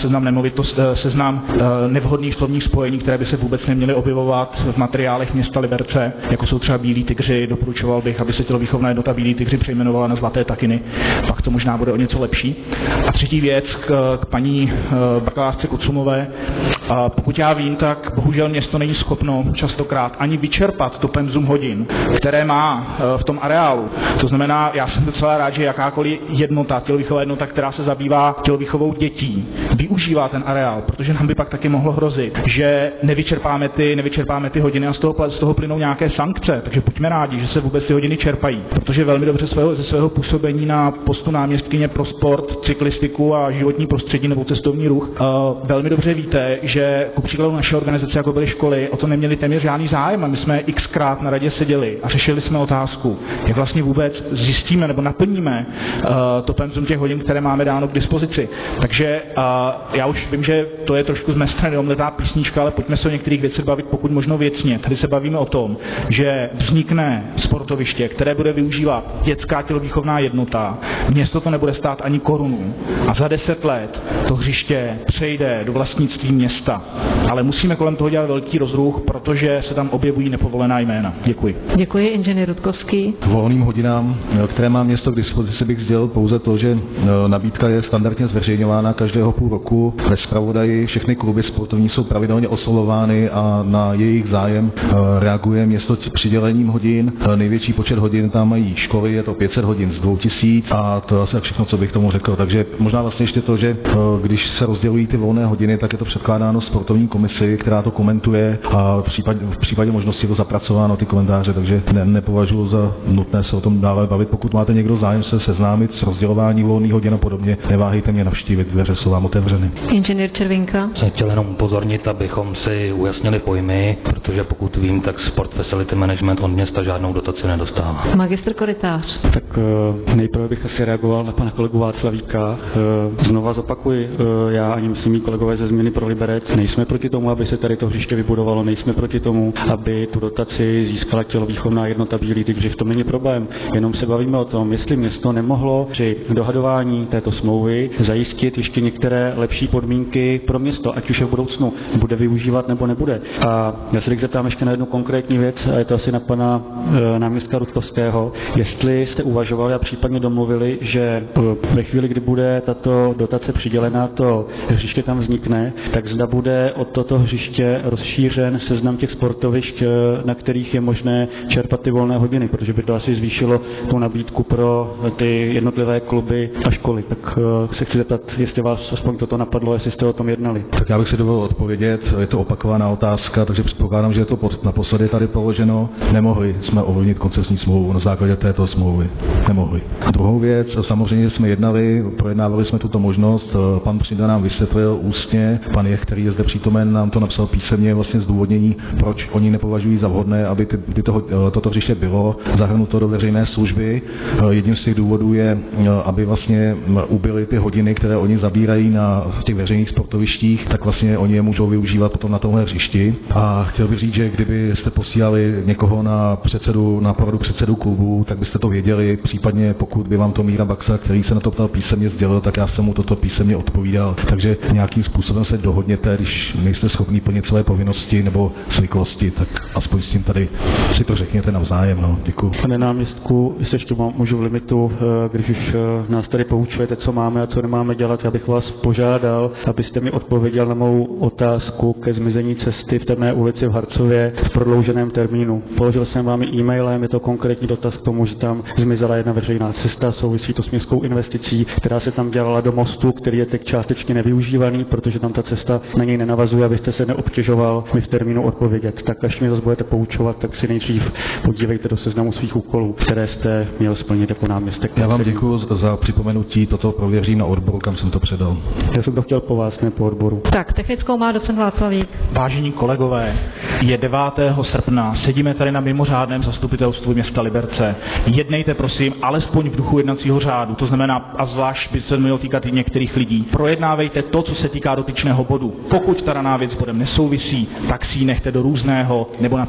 seznam nevhodných slovních spojení, které by se vůbec neměly objevovat v materiálech města Liberce, jako jsou třeba Bílí tygři. Doporučoval bych, aby se tělovýchovná jednota Bílí tygři přejmenovala na Zlaté takiny. Pak to možná bude o něco lepší. A třetí věc k paní bakalářce Kucumové. Pokud já vím, tak bohužel město není schopno častokrát ani vyčerpat to penzum hodin, které má v tom areálu. To znamená, já jsem docela rád, že jakákoliv jednota, tělovýchová jednota, která se zabývá tělovýchovou dětí, využívá ten areál, protože nám by pak taky mohlo hrozit, že nevyčerpáme ty hodiny a z toho plynou nějaké sankce. Takže buďme rádi, že se vůbec ty hodiny čerpají, protože velmi dobře ze svého působení na postu náměstkyně pro sport, cyklistiku a životní prostředí nebo cestovní ruch velmi dobře víte, že ku příkladu naše organizace, jako byly školy, o to neměli téměř žádný zájem a my jsme xkrát na radě seděli a řešili jsme otázku, jak vlastně vůbec zjistíme nebo naplníme to penzum těch hodin, které máme dáno k dispozici. Takže já už vím, že to je trošku z mé strany omletá písnička, ale pojďme se o některých věcech bavit pokud možno věcně. Tady se bavíme o tom, že vznikne sportoviště, které bude využívat dětská tělovýchovná jednota. Město to nebude stát ani korunu. A za 10 let to hřiště přejde do vlastnictví města. Ale musíme kolem toho dělat velký rozruch, protože se tam objevují nepovolená jména. Děkuji. Děkuji, inženýr Rudkovský. K volným hodinám, které má město k dispozici, bych sdělil pouze to, že nabídka je standardně zveřejňována každého půl roku. Ve zpravodaji všechny kluby sportovní jsou pravidelně oslovovány a na jejich zájem reaguje město přidělením hodin. Největší počet hodin tam mají školy, je to 500 hodin z 2000 a to je asi všechno, co bych tomu řekl. Takže možná vlastně ještě to, že když se rozdělují ty volné hodiny, tak je to předkládáno sportovní komisi, která to komentuje a v případě možnosti je to zapracováno ty komentáře, takže nepovažuji za nutné se o tom dále bavit. Pokud máte někdo zájem se seznámit s rozdělováním volných hodin a podobně, neváhejte mě navštívit, dveře jsou vám otevřeny. Inženýr Červinka. Jsem chtěl jenom upozornit, abychom si ujasnili pojmy, protože pokud vím, tak Sport Facility Management od města žádnou dotaci nedostává. Magistr Korytář. Tak nejprve bych asi reagoval na pana kolegu Václavíka. Znova zopakuji, já ani myslím, mý kolegové ze Změny pro Liberec, nejsme proti tomu, aby se tady to hřiště vybudovalo, nejsme proti tomu, aby tu dotaci získala tělovýchovná jednota Bílí tygři, v tom není problém. Jenom se bavíme o tom, jestli město nemohlo při dohadování této smlouvy zajistit ještě některé lepší podmínky pro město, ať už je v budoucnu bude využívat nebo nebude. A já se teď zeptám ještě na jednu konkrétní věc, a je to asi na pana náměstka Rudkovského, jestli jste uvažovali a případně domluvili, že ve chvíli, kdy bude tato dotace přidělená, to hřiště tam vznikne, tak zda bude od toto hřiště rozšířen seznam těch sportovišť, na kterých je možné čerpat ty volné hodiny, protože by to asi zvýšilo tu nabídku pro ty jednotlivé kluby a školy. Tak se chci zeptat, jestli vás aspoň toto napadlo, jestli jste o tom jednali. Tak já bych si dovolil odpovědět, je to opakovaná otázka, takže předpokládám, že je to naposledy tady položeno. Nemohli jsme ovlivnit koncesní smlouvu na základě této smlouvy. Nemohli. A druhou věc, samozřejmě jsme jednali, projednávali jsme tuto možnost, pan Přida nám vysvětlil ústně, pan Jech, který je zde přítomen, nám to napsal písemně vlastně zdůvodnění, proč oni nepovažují za vhodné, aby toto hřiště bylo zahrnuto do veřejné služby. Jedním z těch důvodů je, aby vlastně ubyly ty hodiny, které oni zabírají na těch veřejných sportovištích, tak vlastně oni je můžou využívat potom na tomhle hřišti. A chtěl bych říct, že kdybyste posílali někoho na poradu předsedu klubu, tak byste to věděli, případně pokud by vám to Míra Baxa, který se na to ptal písemně, sdělil, tak já jsem mu toto písemně odpovídal. Takže nějakým způsobem se dohodněte, když nejste schopni plnit své povinnosti nebo zvyklosti, tak aspoň s tím tady si to řekněte navzájem. No. Děkuji. Pane náměstku, jestli ještě můžu v limitu, když už nás tady poučujete, co máme a co nemáme dělat, já bych vás požádal, abyste mi odpověděl na mou otázku ke zmizení cesty v Temné ulici v Harcově v prodlouženém termínu. Položil jsem vám e-mailem, je to konkrétní dotaz k tomu, že tam zmizela jedna veřejná cesta, souvisí to s městskou investicí, která se tam dělala do mostu, který je teď částečně nevyužívaný, protože tam ta cesta na něj nenavazuje, abyste se neobtěžoval mi v termínu odpovědět. Tak až mě zase budete poučovat, tak si nejdřív podívejte do seznamu svých úkolů, které jste měl splnit jako náměstek. Já vám děkuji za připomenutí, toto prověřím na odboru, kam jsem to předal. Já jsem to chtěl po vás, ne po odboru. Tak, technickou má docent Václavík. Vážení kolegové, je 9. srpna, sedíme tady na mimořádném zastupitelstvu města Liberce. Jednejte prosím, alespoň v duchu jednacího řádu, to znamená, a zvlášť by se mělo týkat i některých lidí. Projednávejte to, co se týká dotyčného bodu. Pokud ta daná věc bodem nesouvisí, tak si ji nechte do různého nebo na příští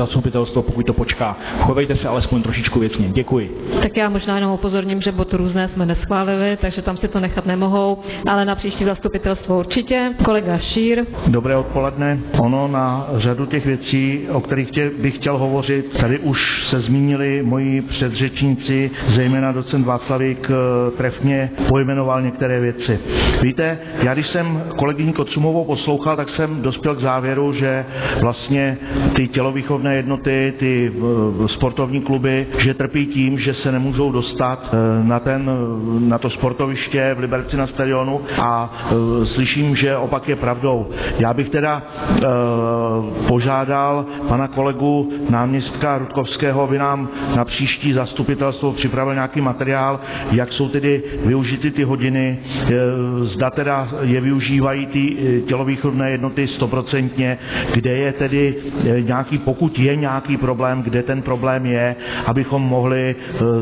zastupitelstvo, pokud to počká. Chovejte se alespoň trošičku věcně. Děkuji. Tak já možná jenom upozorním, že bod různé jsme neschválili, takže tam si to nechat nemohou, ale na příští zastupitelstvo určitě. Kolega Šír. Dobré odpoledne. Ono na řadu těch věcí, o kterých bych chtěl hovořit, tady už se zmínili moji předřečníci, zejména docent Václavík trefně pojmenoval některé věci. Víte, já když jsem kolegyni Kotřumovou poslouchal, tak jsem dospěl k závěru, že vlastně ty tělovýchovné jednoty, ty sportovní kluby, že trpí tím, že se nemůžou dostat na to sportoviště v Liberci na stadionu a slyším, že opak je pravdou. Já bych teda požádal pana kolegu náměstka Rudkovského, aby nám na příští zastupitelstvo připravil nějaký materiál, jak jsou tedy využity ty hodiny, zda teda je využívají ty tělovýchovné jednoty 100%, kde je tedy nějaký, pokud je nějaký problém, kde ten problém je, abychom mohli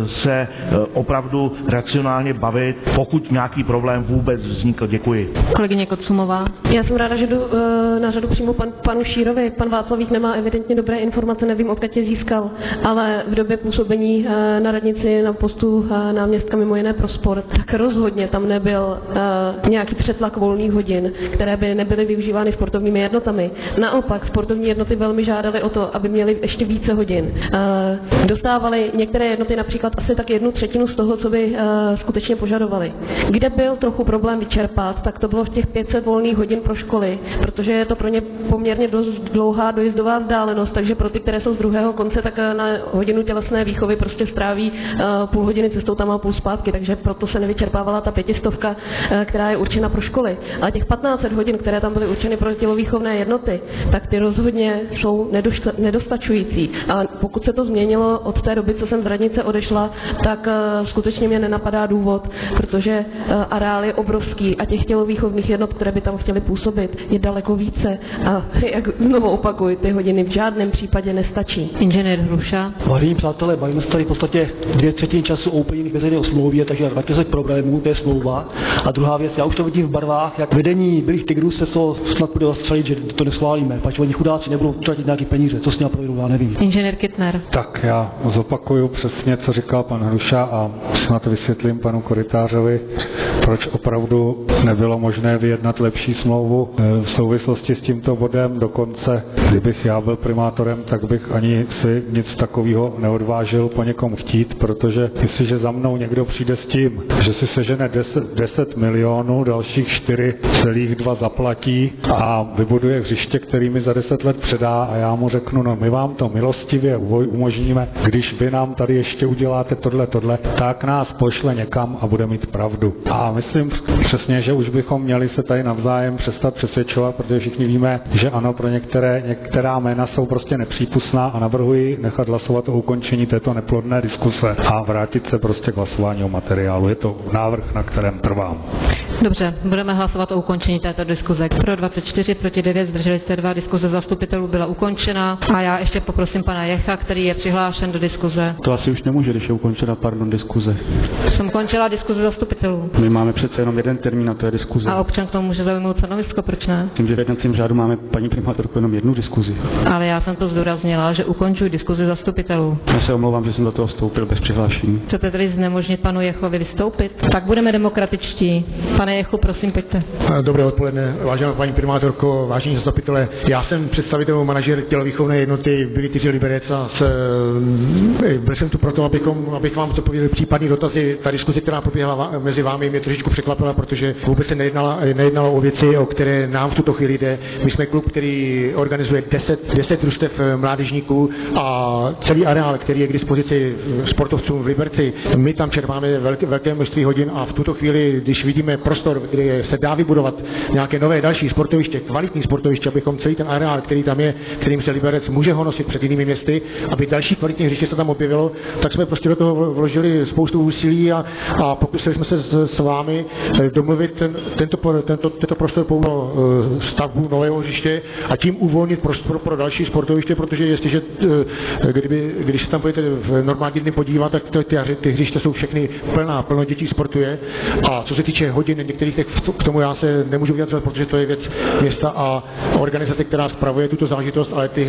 se opravdu racionálně bavit, pokud nějaký problém vůbec vznikl. Děkuji. Kolegyně Kotřumová. Já jsem ráda, že jdu na řadu přímo panu Šírovi. Pan Václavík nemá evidentně dobré informace, nevím, odkud je získal, ale v době působení na radnici na postu náměstka mimo jiné pro sport, tak rozhodně tam nebyl nějaký přetlak volných hodin, které by nebyly využívány sportovními jednotami. Naopak, sportovní jednoty velmi žádaly o to, aby měly ještě více hodin. Dostávali některé jednoty například asi tak 1/3 z toho, co by skutečně požadovali. Kde byl trochu problém vyčerpat, tak to bylo v těch 500 volných hodin pro školy, protože je to pro ně poměrně dost dlouhá dojezdová vzdálenost, takže pro ty, které jsou z druhého konce, tak na hodinu tělesné výchovy prostě stráví půl hodiny cestou tam a půl zpátky, takže proto se nevyčerpávala ta 500, která je určena pro školy. Ale těch 1500 hodin, které tam byly určeny pro tělovýchovné jednoty, tak ty rozhodně jsou nedostačující. A pokud se to změnilo od té doby, co jsem z radnice odešla, tak skutečně mě nenapadá důvod, protože areál je obrovský a těch tělovýchovných jednot, které by tam chtěly působit, je daleko více. A jak znovu opakuju, ty hodiny v žádném případě nestačí. Inženýr Hruša. Vážení přátelé, bavíme se tady v podstatě 2/3 času o úplně jiných věcech o smlouvě, takže vraťte se k problému, to je smlouva. A druhá věc, já už to vidím v barvách, jak vedení Bílých tigrů se to snad bude zastřelit, že to neschválíme, pač oni chudáci nebudou tratit nějaký peníze, co s ním provedou, já nevím. Inženýr Kittner. Tak já zopakuju přesně, co říkal pan Hruša a snad vysvětlím panu Korytářovi, proč opravdu nebylo možné vyjednat lepší smlouvu v souvislosti s tímto bodem. Dokonce, kdybych já byl primátorem, tak bych ani si nic takového neodvážil po někom chtít, protože jestliže za mnou někdo přijde s tím, že si sežene 10 milionů, dalších 4,2 zaplatí a vybuduje hřiště, který mi za 10 let předá a já mu řeknu, no my vám to milostivě umožníme, když vy nám tady ještě uděláte tohle, tak nás pošle někam a bude mít pravdu. A myslím přesně, že už bychom měli se tady navzájem přestat přesvědčovat, protože všichni víme, že ano, pro některá jména jsou prostě nepřípustná a navrhuji nechat hlasovat o ukončení této neplodné diskuse a vrátit se prostě k hlasování o materiálu. Je to návrh, na kterém trvám. Dobře, budeme hlasovat o ukončení této diskuze. Pro 24, proti 9, zdrželi se 2, diskuze zastupitelů byla ukončena a já ještě poprosím pana Jecha, který je přihlášen do diskuze. To asi už nemůže, když je ukončena, diskuze. Jsem končila diskuze zastupitelů. My máme přece jenom jeden termín na té diskuze. A občan k tomu může zaujmout stanovisko, proč ne? Tím, že v jednacím řádu máme, paní primátorko, jenom jednu diskuzi. Ale já jsem to zdůraznila, že ukončuji diskuzi zastupitelů. Já se omlouvám, že jsem do toho vstoupil bez přihlášení. Chcete tedy znemožnit panu Jechovi vystoupit? Tak budeme demokratičtí. Pane Jechu, prosím, pojďte. Dobré odpoledne, vážená paní primátorko, vážení zastupitelé. Já jsem představitel manažer tělovýchovné jednoty Bílý tygři Liberec a byl jsem tu proto, abych vám zodpověděl případný dotazy. Ta diskuze, která proběhla mezi vámi, mě trošičku překvapila, protože vůbec se nejednalo o věci, o které nám v tuto chvíli jde. My jsme klub, který organizuje 10 družstev mládežníků a celý areál, který je k dispozici sportovcům v Liberci. My tam čerpáme velké množství hodin a v tuto chvíli, když vidíme prostor, kde se dá vybudovat nějaké nové další sportoviště, kvalitní sportoviště, abychom celý ten areál, který tam je, kterým se Liberec může honosit před jinými městy, aby další kvalitní hřiště se tam objevilo, tak jsme prostě do toho vložili spoustu úsilí a pokusili jsme se s vámi domluvit tento prostor pro stavbu nového hřiště a tím uvolnit prostor pro další sportoviště, protože jestliže když se tam budete v normální dny podívat, tak ty hřiště jsou všechny plno dětí sportuje a co se týče hodin některých, tak k tomu já se nemůžu vyjadřovat, protože to je věc města a organizace, která spravuje tuto záležitost, ale ty hřiště, které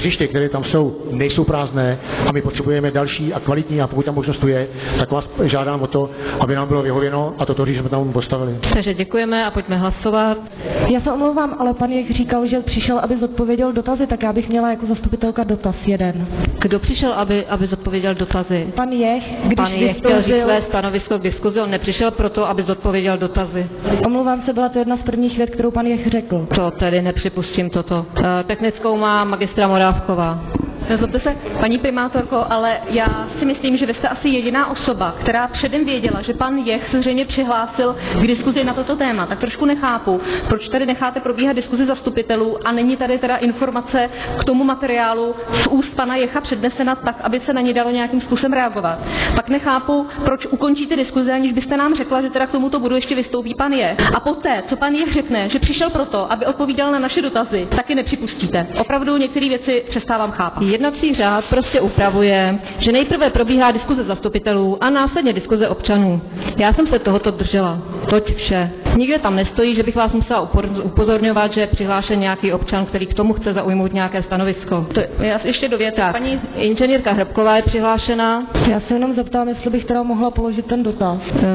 které tam nejsou prázdné a my potřebujeme další a kvalitní, a pokud tam možnost tu je, tak vás žádám o to, aby nám bylo vyhověno a toto jsme tam postavili. Takže děkujeme a pojďme hlasovat. Já se omlouvám, ale pan Jech říkal, že přišel, aby zodpověděl dotazy, tak já bych měla jako zastupitelka dotaz jeden. Kdo přišel, aby zodpověděl dotazy? Pan Jech, když chtěl říct své stanovisko k diskuzi, on nepřišel proto, aby zodpověděl dotazy. Omlouvám se, byla to jedna z prvních vět, kterou pan Jech řekl. To tedy nepřipustím toto. Technickou má magistra Morávková. Nezlobte se, paní primátorko, ale já si myslím, že vy jste asi jediná osoba, která předem věděla, že pan Jech se zřejmě přihlásil k diskuzi na toto téma. Tak trošku nechápu, proč tady necháte probíhat diskuzi zastupitelů a není tady teda informace k tomu materiálu z úst pana Jecha přednesena tak, aby se na ní dalo nějakým způsobem reagovat. Pak nechápu, proč ukončíte diskuzi, aniž byste nám řekla, že teda k tomuto bodu ještě vystoupí pan Jech. A poté, co pan Jech řekne, že přišel proto, aby odpovídal na naše dotazy, taky nepřipustíte. Opravdu některé věci přestávám chápat. Jednací řád prostě upravuje, že nejprve probíhá diskuze zastupitelů a následně diskuze občanů. Já jsem se tohoto držela. Toť vše. Nikde tam nestojí, že bych vás musela upozorňovat, že je přihlášen nějaký občan, který k tomu chce zaujmout nějaké stanovisko. To já ještě dovětím. Paní inženýrka Hrbková je přihlášena. Já se jenom zeptám, jestli bych teda mohla položit ten dotaz.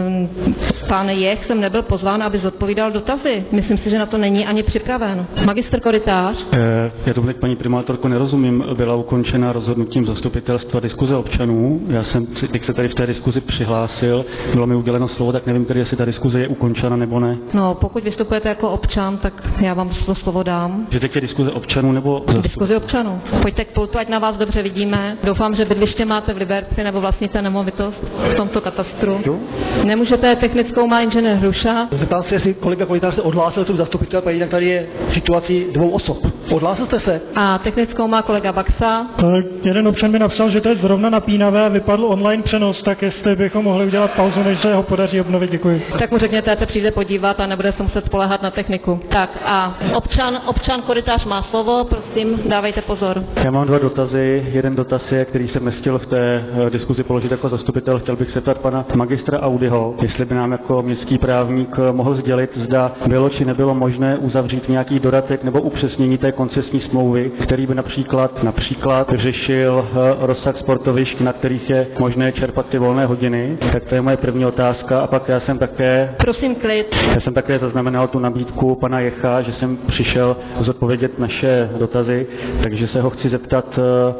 Pán Jech jsem nebyl pozván, aby zodpovídal dotazy. Myslím si, že na to není ani připraven. Magistr Korytář. Já tomu teď, paní primátorko, nerozumím. Byla ukončena rozhodnutím zastupitelstva diskuze občanů. Já jsem se tady v té diskuzi přihlásil, bylo mi uděleno slovo, tak nevím tedy, jestli ta diskuze je ukončena nebo ne. No, pokud vystupujete jako občan, tak já vám to slovo dám. Že teď je diskuze občanů nebo... Diskuze občanů. Pojďte k pultu, ať na vás dobře vidíme. Doufám, že bydliště máte v Liberci nebo vlastníte nemovitost v tomto katastru. Jo? Nemůžete, technickou má inženýr Hruša. Zeptám se, jestli kolega Korytář se odhlásil tu zastupitel, protože jinak tady je situaci dvou osob. Odhlásil jste se? A technickou má kolega Baxa. Jeden občan mi napsal, že to je zrovna napínavé a vypadl online přenos, tak jestli bychom mohli udělat pauzu, než se ho podaří obnovit, děkuji. Tak mu řekněte, ať se přijde podívat a nebude se muset spoléhat na techniku. Tak a občan Korytář má slovo, prosím, dávejte pozor. Já mám dva dotazy. Jeden dotaz je, který jsem nestihl v té diskuzi položit jako zastupitel. Chtěl bych se ptát pana magistra Audyho, jestli by nám jako městský právník mohl sdělit, zda bylo či nebylo možné uzavřít nějaký dodatek nebo upřesnění té koncesní smlouvy, který by například řešil rozsah sportovišť, na kterých je možné čerpat ty volné hodiny. Tak to je moje první otázka. A pak já jsem také... Prosím, klid. Já jsem také zaznamenal tu nabídku pana Jecha, že jsem přišel zodpovědět naše dotazy, takže se ho chci zeptat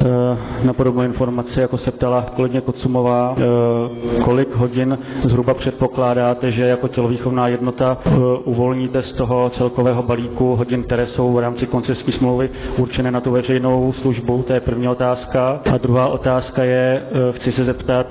na podobnou informaci, jako se ptala kolegyně Kocumová, kolik hodin zhruba předpokládáte, že jako tělovýchovná jednota uvolníte z toho celkového balíku hodin, které jsou v rámci koncesní smlouvy určené na tu veřejnou službu. To je první otázka. A druhá otázka je, chci se zeptat,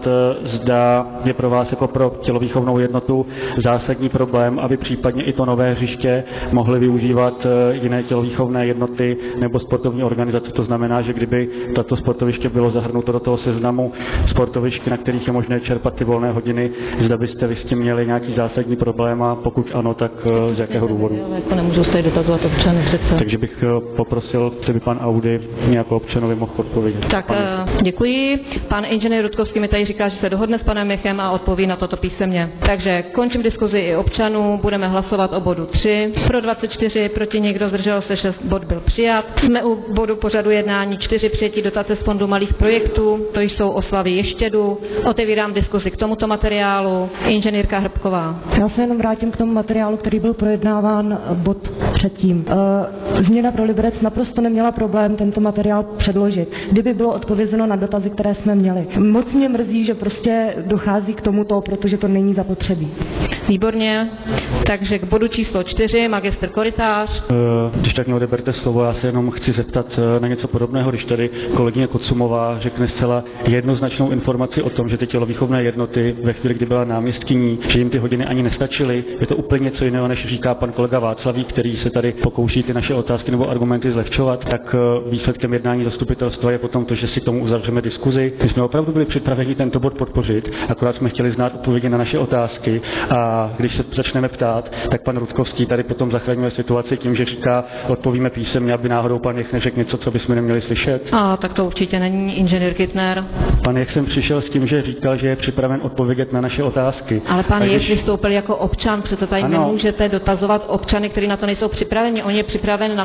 zda je pro vás jako pro tělovýchovnou jednotu zásadní problém, aby případně i to nové hřiště mohly využívat jiné tělovýchovné jednoty nebo sportovní organizace. To znamená, že kdyby tato sportoviště bylo zahrnuto do toho seznamu sportovišť, na kterých je možné čerpat ty volné hodiny, zda byste vy s tím měli nějaký zásadní problém a pokud ano, tak z jakého důvodu? To nemůžu se dotazovat občany přece. Takže bych poprosil, kdyby pan Audy nějakou občanovi mohl odpovědět. Tak děkuji. Pan inženýr Rudkovský mi tady říká, že se dohodne s panem Jechem a odpoví na toto písemně. Takže končím diskuzi i občanů, budeme hlasovat o bodu 3. Pro 24, proti někdo, zdržel se 6, bod byl přijat. Jsme u bodu pořadu jednání 4, přijetí dotace z fondu malých projektů, to jsou oslavy Ještědu. Otevírám diskuzi k tomuto materiálu. Inženýrka Hrbková. Já se jenom vrátím k tomu materiálu, který byl projednáván bod předtím. Změna pro Liberec naprosto neměla problém tento materiál předložit, kdyby bylo odpovězeno na dotazy, které jsme měli. Moc mě mrzí, že prostě dochází k tomuto, protože to není zapotřebí. Výborně. Takže k bodu číslo 4, magistr Korytář. Když tak mě odeberte slovo, já se jenom chci zeptat na něco podobného, když tady kolegyně Kocumová řekne zcela jednoznačnou informaci o tom, že ty tělovýchovné jednoty ve chvíli, kdy byla náměstkyní, že jim ty hodiny ani nestačily. Je to úplně něco jiného, než říká pan kolega Václavík, který se tady pokouší ty naše otázky nebo argumenty zlehčovat. Tak výsledkem jednání zastupitelstva je potom to, že si tomu uzavřeme diskuzi. My jsme opravdu byli připraveni tento bod podpořit, akorát jsme chtěli znát odpovědi na naše otázky a když se začneme ptát, tak pan Rudkovský tady potom zachraňuje situaci tím, že říká, odpovíme písemně, aby náhodou pan Jech neřekl něco, co bychom neměli slyšet. A tak to určitě není inženýr Kittner. Pan Jech jsem přišel s tím, že říkal, že je připraven odpovědět na naše otázky. Ale pan Jech vystoupil jako občan, přece tady nemůžete dotazovat občany, kteří na to nejsou připraveni. On je připraven na paní ten bod.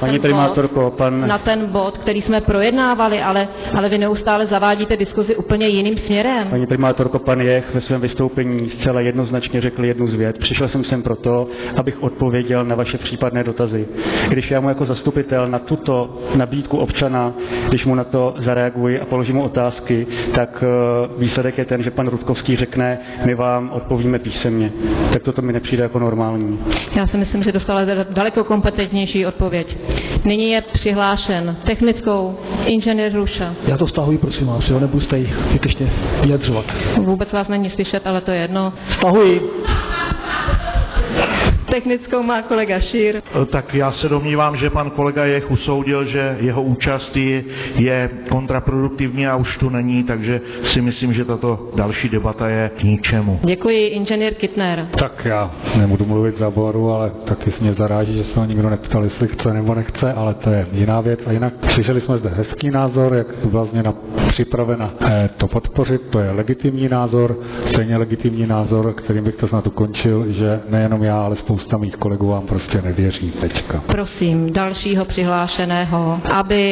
na ten bod, který jsme projednávali, ale vy neustále zavádíte diskuzi úplně jiným směrem. Paní primátorko, pan Jech ve svém vystoupení zcela jednoznačně řekl jednu z vět. Přišel jsem sem proto, abych odpověděl na vaše případné dotazy. Když já mu jako zastupitel na tuto nabídku občana, když mu na to zareaguji a položím mu otázky, tak výsledek je ten, že pan Rutkovský řekne, my vám odpovíme písemně. Tak toto mi nepřijde jako normální. Já si myslím, že dostala daleko kompetentnější odpověď. Nyní je přihlášen technickou inženýr Ruša. Já to stahuji, prosím vás, jo, nebudu tady zbytečně vyjadřovat. Vůbec vás není slyšet, ale to je jedno. Stahuji. Technickou má kolega Šír. Tak já se domnívám, že pan kolega Jech usoudil, že jeho účast je kontraproduktivní a už tu není, takže si myslím, že tato další debata je k ničemu. Děkuji, inženýr Kittner. Tak já nebudu mluvit za Boru, ale taky mě zaráží, že se ho nikdo neptal, jestli chce nebo nechce, ale to je jiná věc. A jinak slyšeli jsme zde hezký názor, jak byla změna připravena to podpořit, to je legitimní názor, stejně legitimní názor, kterým bych to snad ukončil, že nejenom já, ale spousta mých kolegů vám prostě nevěří. Tečka. Prosím dalšího přihlášeného,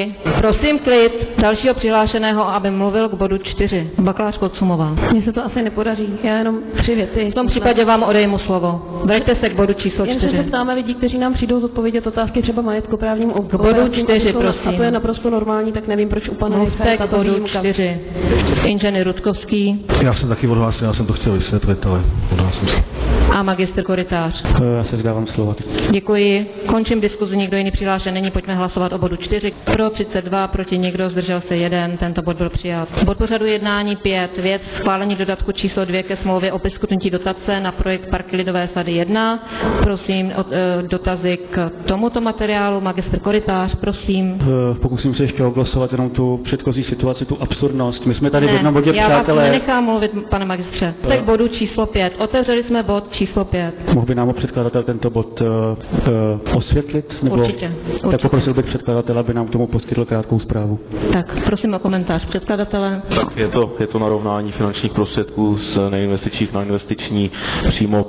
aby mluvil k bodu 4. Bakalář Kocumová. Mně se to asi nepodaří, já jenom 3 věty. V tom případě vám odejmu slovo. Vraťte se k bodu číslo 4. Jen se ptáme lidí, kteří nám přijdou zodpovědět otázky třeba majetkoprávním k bodu 4, prosím. A to je naprosto normální, tak nevím, proč u pana Mluvte k bodu 4. Inženýr Rutkovský. Já jsem taky odhlásil, já jsem to chtěl vysvětlit, ale odhlásil jsem. A magistr Korytář. Já se vzdávám slova. Děkuji. Končím diskuzi, nikdo jiný přihlášen není, pojďme hlasovat o bodu 4. Pro 32, proti nikdo, zdržel se 1, tento bod byl přijat. Bod pořadu jednání 5, věc schválení dodatku číslo 2 ke smlouvě o poskytnutí dotace na projekt Parky Lidové sady 1. Prosím dotazy k tomuto materiálu. Magistr Korytář, prosím. Pokusím se ještě oglasovat jenom tu předchozí situaci, tu absurdnost. My jsme tady v jednom bodě, přátelé. Já vás nenechám mluvit, pane magistře. Tak bodu číslo 5. Otevřeli jsme bod číslo 5. Mohl by nám předkladatel tento bod osvětlit? Nebo určitě. Tak poprosil bych předkladatele, aby nám tomu poskytl krátkou zprávu. Tak, prosím o komentář předkladatele. Tak je to narovnání finančních prostředků z neinvestičních na investiční přímo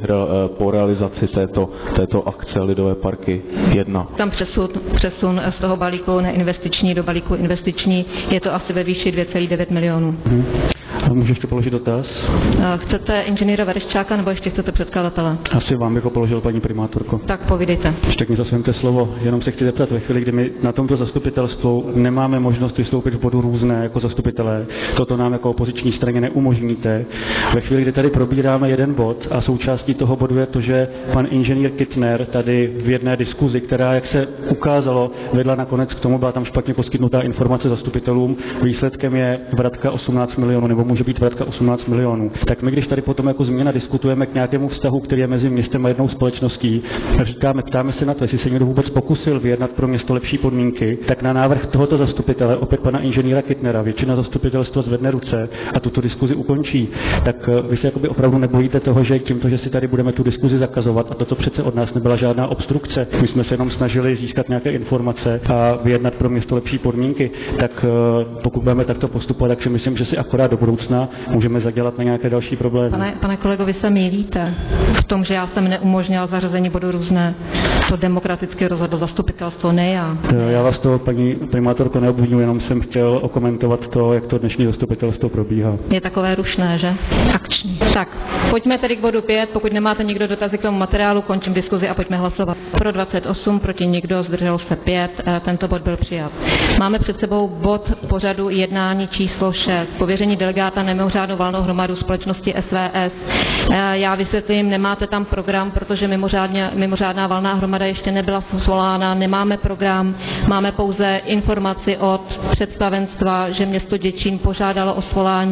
po realizaci této akce Lidové parky 1. Tam přesun z toho balíku neinvestiční do balíku investiční, je to asi ve výši 2,9 milionů. Můžu ještě položit dotaz? Chcete inženýra Vereščáka nebo ještě chcete předkladatele? Asi vám bych ho položil, paní primátorko. Tak povídejte. Ještě mi zase slovo, jenom se chci zeptat ve chvíli, kdy my na tomto zastupitelstvu nemáme možnost vystoupit v bodu různé jako zastupitelé. Toto nám jako opoziční straně neumožníte. Ve chvíli, kdy tady probíráme jeden bod a součástí toho bodu je to, že pan inženýr Kittner tady v jedné diskuzi, která, jak se ukázalo, vedla nakonec k tomu, byla tam špatně poskytnutá informace zastupitelům, výsledkem je vratka 18 milionů nebo může být vratka 18 milionů. Tak my, když tady potom jako změna diskutujeme k nějakému vztahu, který je mezi městem a jednou společností, říkáme, ptáme se na to, jestli se někdo vůbec pokusil vyjednat pro město lepší podmínky, tak na návrh tohoto zastupitele, opět pana inženýra Kittnera, většina zastupitelstva zvedne ruce a tuto diskuzi ukončí. Tak vy se jakoby opravdu nebojíte toho, že tímto, že si tady budeme tu diskuzi zakazovat, a toto přece od nás nebyla žádná obstrukce. My jsme se jenom snažili získat nějaké informace a vyjednat pro město lepší podmínky. Tak pokud budeme takto postupovat, tak si myslím, že si akorát do budoucna můžeme zadělat na nějaké další problémy. Pane kolego, vy se mýlíte v tom, že já jsem neumožnil zařazení bodu různé. To demokraticky rozhodlo zastupitelstvo, ne já. Já vás to, paní primátorko, neobvinuji, jenom jsem chtěl okomentovat to, jak to dnešní zastupitelstvo probíhá. Je takové rušné, že? Akční. Tak, pojďme tedy k bodu 5. Pokud nemáte nikdo dotazy k tomu materiálu, končím diskuzi a pojďme hlasovat. Pro 28, proti nikdo, zdržel se 5. Tento bod byl přijat. Máme před sebou bod pořadu jednání číslo 6. Pověření delegáta na mimořádnou valnou hromadu společnosti SVS. Já vysvětlím, nemáte tam program, protože mimořádná valná hromada ještě nebyla svolána, nemáme program, máme pouze informaci od představenstva, že město Děčín požádalo o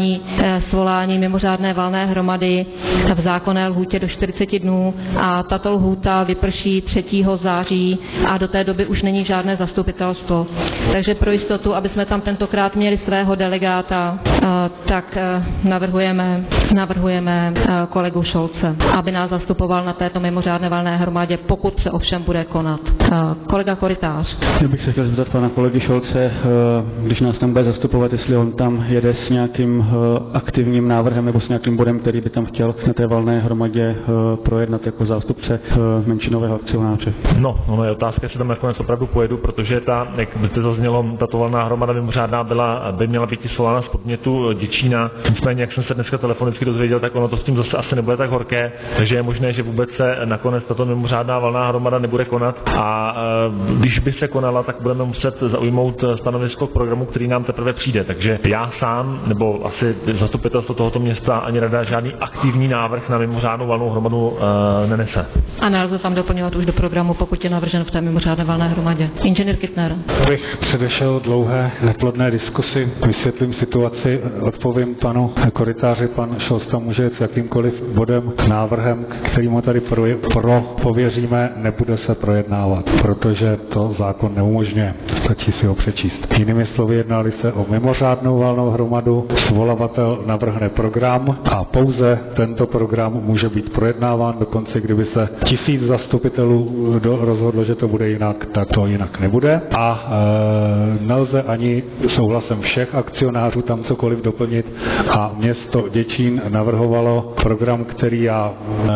svolání mimořádné valné hromady v zákonné lhůtě do 40 dnů a tato lhůta vyprší 3. září a do té doby už není žádné zastupitelstvo. Takže pro jistotu, aby jsme tam tentokrát měli svého delegáta, tak tak navrhujeme kolegu Šolce, aby nás zastupoval na této mimořádné valné hromadě, pokud se ovšem bude konat. Kolega Korytář. Já bych se chtěl zeptat pana kolegy Šolce, když nás tam bude zastupovat, jestli on tam jede s nějakým aktivním návrhem nebo s nějakým bodem, který by tam chtěl na té valné hromadě projednat jako zástupce menšinového akcionáře. No je otázka, jestli tam nakonec opravdu pojedu, protože jak by zaznělo, tato valná hromada mimořádná by měla být svolána z podnětu Děčína. Nicméně, jak jsem se dneska telefonicky dozvěděl, tak ono to s tím zase asi nebude tak horké, takže je možné, že vůbec se nakonec tato mimořádná valná hromada nebude konat a když by se konala, tak budeme muset zaujmout stanovisko k programu, který nám teprve přijde. Takže já sám, nebo asi zastupitelstvo tohoto města ani rada žádný aktivní návrh na mimořádnou valnou hromadu nenese. A nelze tam doplňovat už do programu, pokud je navržen v té mimořádné valné hromadě. Inženýr Kittner. Abych předešel dlouhé neplodné diskusi, vysvětlím situaci, odpovím panu Korytáři, pan Šolc tam může s jakýmkoliv bodem, návrhem, kterým ho tady pověříme, nebude se projednávat, protože to zákon neumožňuje. Stačí si ho přečíst. Jinými slovy, jednali se o mimořádnou valnou hromadu, svolavatel navrhne program a pouze tento program může být projednáván, dokonce kdyby se 1000 zastupitelů rozhodlo, že to bude jinak, tak to jinak nebude. A nelze ani souhlasem všech akcionářů tam cokoliv doplnit a město Děčín navrhovalo program, který já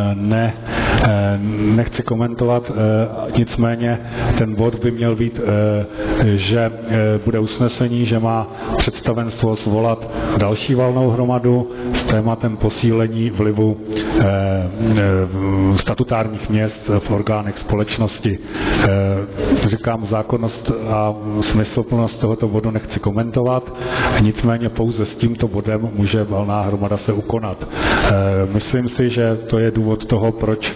nechci komentovat, nicméně ten bod by měl být, že bude usnesení, že má představenstvo svolat další valnou hromadu s tématem posílení vlivu statutárních měst v orgánech společnosti. Říkám, zákonnost a smysluplnost tohoto bodu nechci komentovat, nicméně pouze s tímto bodem může valná hromada se ukonat. Myslím si, že to je důvod toho, proč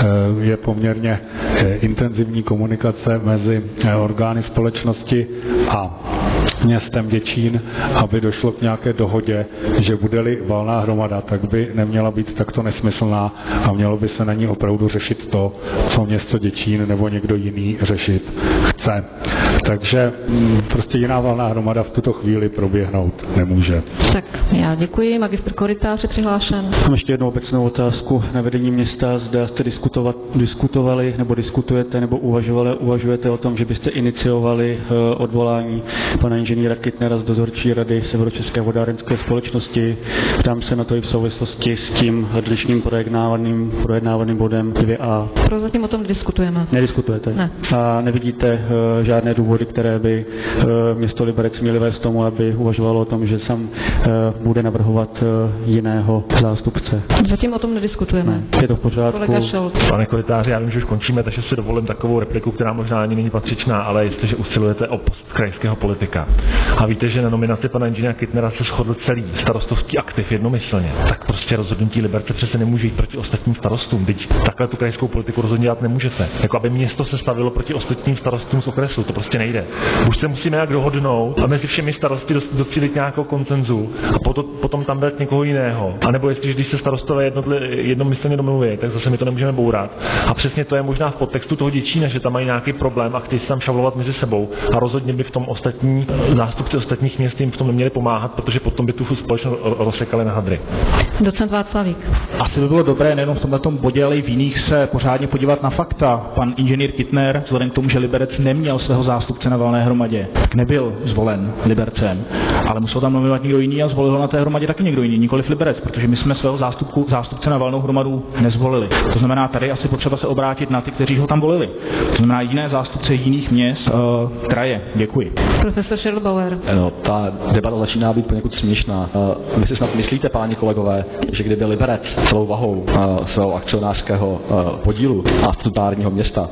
je poměrně intenzivní komunikace mezi orgány společnosti a městem Děčín, aby došlo k nějaké dohodě, že bude-li valná hromada, tak by neměla být takto nesmyslná a mělo by se na ní opravdu řešit to, co město Děčín nebo někdo jiný řešit chce. Takže prostě jiná valná hromada v tuto chvíli proběhnout nemůže. Tak já děkuji. Magistr Korytář je přihlášen. Mám ještě jednu obecnou otázku na vedení města. Zda jste diskutovali nebo diskutujete nebo uvažujete o tom, že byste iniciovali odvolání pana inženýra Kittnera z dozorčí rady Severočeské vodárenské společnosti. Ptám se na to i v souvislosti s tím dnešním projednávaným bodem 2a. Prozatím o tom diskutujeme. Nediskutujete? Ne. A nevidíte žádné důvody, které by město Liberec měly vést tomu, aby uvažovalo o tom, že sam bude navrhovat jiného zástupce? Zatím o tom nediskutujeme. Ne. Je to v pořádku. Pane Korytáři, já vím, že už končíme, takže si dovolím takovou repliku, která možná ani není patřičná, ale jestliže usilujete o post krajského politika a víte, že na nominaci pana inženýra Kittnera se shodl celý starostovský aktiv jednomyslně, tak prostě rozhodnutí Liberce přece nemůže jít proti ostatním starostům. Teď takhle tu krajskou politiku rozhodně dělat nemůžete. Jako aby město se stavilo proti ostatním starostům z okresu, to prostě nejde. Už se musíme jak dohodnout a mezi všemi starosty docílit nějakou konsenzu a potom tam dát někoho jiného. A nebo jestli když se starostové jednomyslně domluví, tak zase my to nemůžeme bourat. A přesně to je možná v podtextu toho Děčína, že tam mají nějaký problém a chtějí se tam šavlovat mezi sebou. A rozhodně by v tom ostatní zástupci ostatních měst jim v tom neměli pomáhat, protože potom by tu společnost rozsekali na hadry. Docent Václavík. Asi by bylo dobré nejenom v tomto bodě, ale i v jiných se pořádně podívat na fakta. Pan inženýr Kittner, vzhledem k tomu, že Liberec neměl svého zástupce na valné hromadě, tak nebyl zvolen Libercem, ale musel tam nominovat někdo jiný a zvolil ho na té hromadě taky někdo jiný, nikoliv Liberec, protože my jsme svého zástupce na valnou hromadu nezvolili. To znamená, tady asi potřeba se obrátit na ty, kteří ho tam volili. To znamená jiné zástupce jiných měst, kraje. Děkuji. Profesor Schirlbauer. No, ta debata začíná být poněkud směšná. Vy si snad myslíte, páni kolegové, že kdyby Liberec celou vahou svého akcionářského podílu a statutárního města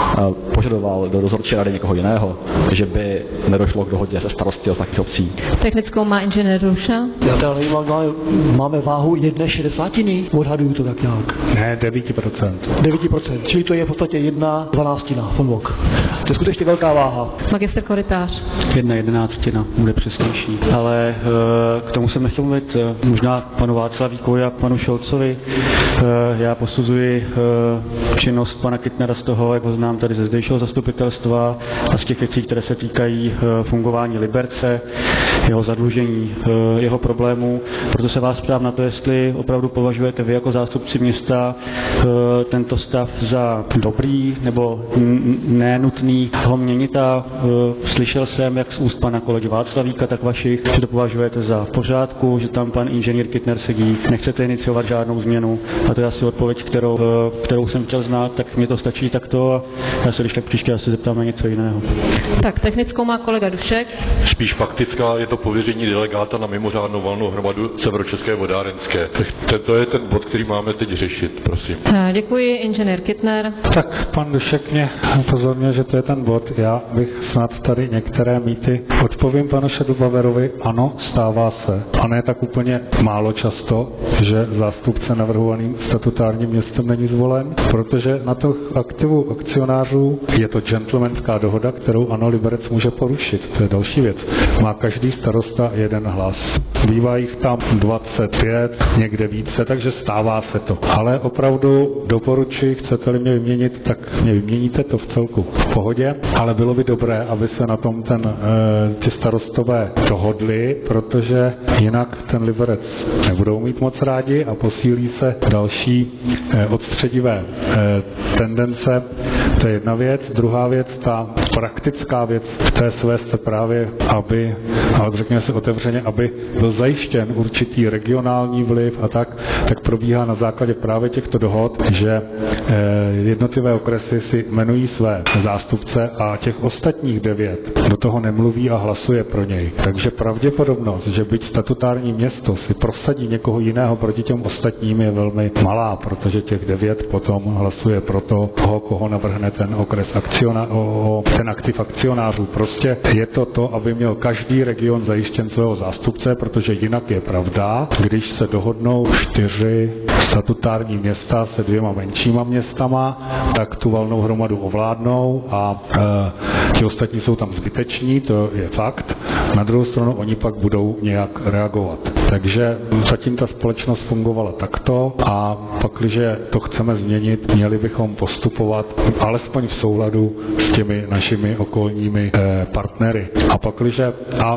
požadoval do dozorčí rady někoho jiného, že by nedošlo k dohodě se starosty ostatních obcí? Technickou má inženýr Ruša. Já teda nevím, máme váhu 1/60, odhaduju to tak nějak. Ne, 9%. 9%, čili to je v podstatě 1/12 von Bock. To je skutečně velká váha. Magistr Korytář. 1/11 bude přesnější. Ale k tomu jsem nechtěl mluvit možná panu Václavíkovi a panu Šolcovi. Já posuzuji činnost pana Kittnera z toho, jak ho znám tady ze zdejšího zastupitelstva a z těch věcí, které se týkají fungování Liberce, jeho zadlužení, jeho problémů. Proto se vás ptám na to, jestli opravdu považujete vy jako zástupci města tento stav za dobrý nebo nenutný ho měnit a slyšel jsem, jak z úst pana kolegy Václavíka, tak vašich, že to považujete za v pořádku, že tam pan inženýr Kittner sedí, nechcete iniciovat žádnou změnu a to je asi odpověď, kterou jsem chtěl znát, tak mě to stačí takto a já se když tak příště asi zeptám na něco jiného. Tak technickou má kolega Dušek. Spíš faktická, je to pověření delegáta na mimořádnou valnou hromadu Severočeské vodárenské. To je ten bod, který máme teď řešit, prosím. Děkuji, inženýr Kittner. Tak pan Dušek mě upozornil, že to je ten bod. Já bych snad tady některé mýty odpovím panu Šedobaverovi. Ano, stává se. A ne tak úplně málo často, že zástupce navrhovaným statutárním městem není zvolen, protože na to aktivu akcionářů je to gentlemanská dohoda, kterou ano, Liberec může porušit. To je další věc. Má každý starosta jeden hlas. Bývá jich tam 25, někde více, takže stává se to. Ale opravdu doporučuji, chcete-li mě vyměnit, tak mě vyměníte to v celku v pohodě, ale bylo by dobré, aby se na tom ti starostové dohodli, protože jinak ten Liberec nebudou mít moc rádi a posílí se další odstředivé tendence. To je jedna věc. Druhá věc, ta praktická věc v té své se právě, aby, ale řekněme si otevřeně, aby byl zajištěn určitý regionální vliv a tak probíhá na základě právě těchto dohod, že jednotlivé okresy si jmenují své zástupce a těch ostatních 9 do toho nemluví a hlasuje pro něj. Takže pravděpodobnost, že byť statutární město si prosadí někoho jiného proti těm ostatním je velmi malá, protože těch 9 potom hlasuje pro toho, koho navrhne ten okres ten aktiv akcionářů. Prostě je to, aby měl každý region zajištěn svého zástupce, protože jinak je pravda, když se dohodnou 4 statutární města se 2 menšíma městama, tak tu valnou hromadu ovládnou a ti ostatní jsou tam zbyteční, to je fakt. Na druhou stranu oni pak budou nějak reagovat. Takže zatím ta společnost fungovala takto a pakliže to chceme změnit, měli bychom postupovat alespoň v souladu s těmi našimi okolními partnery. A pakliže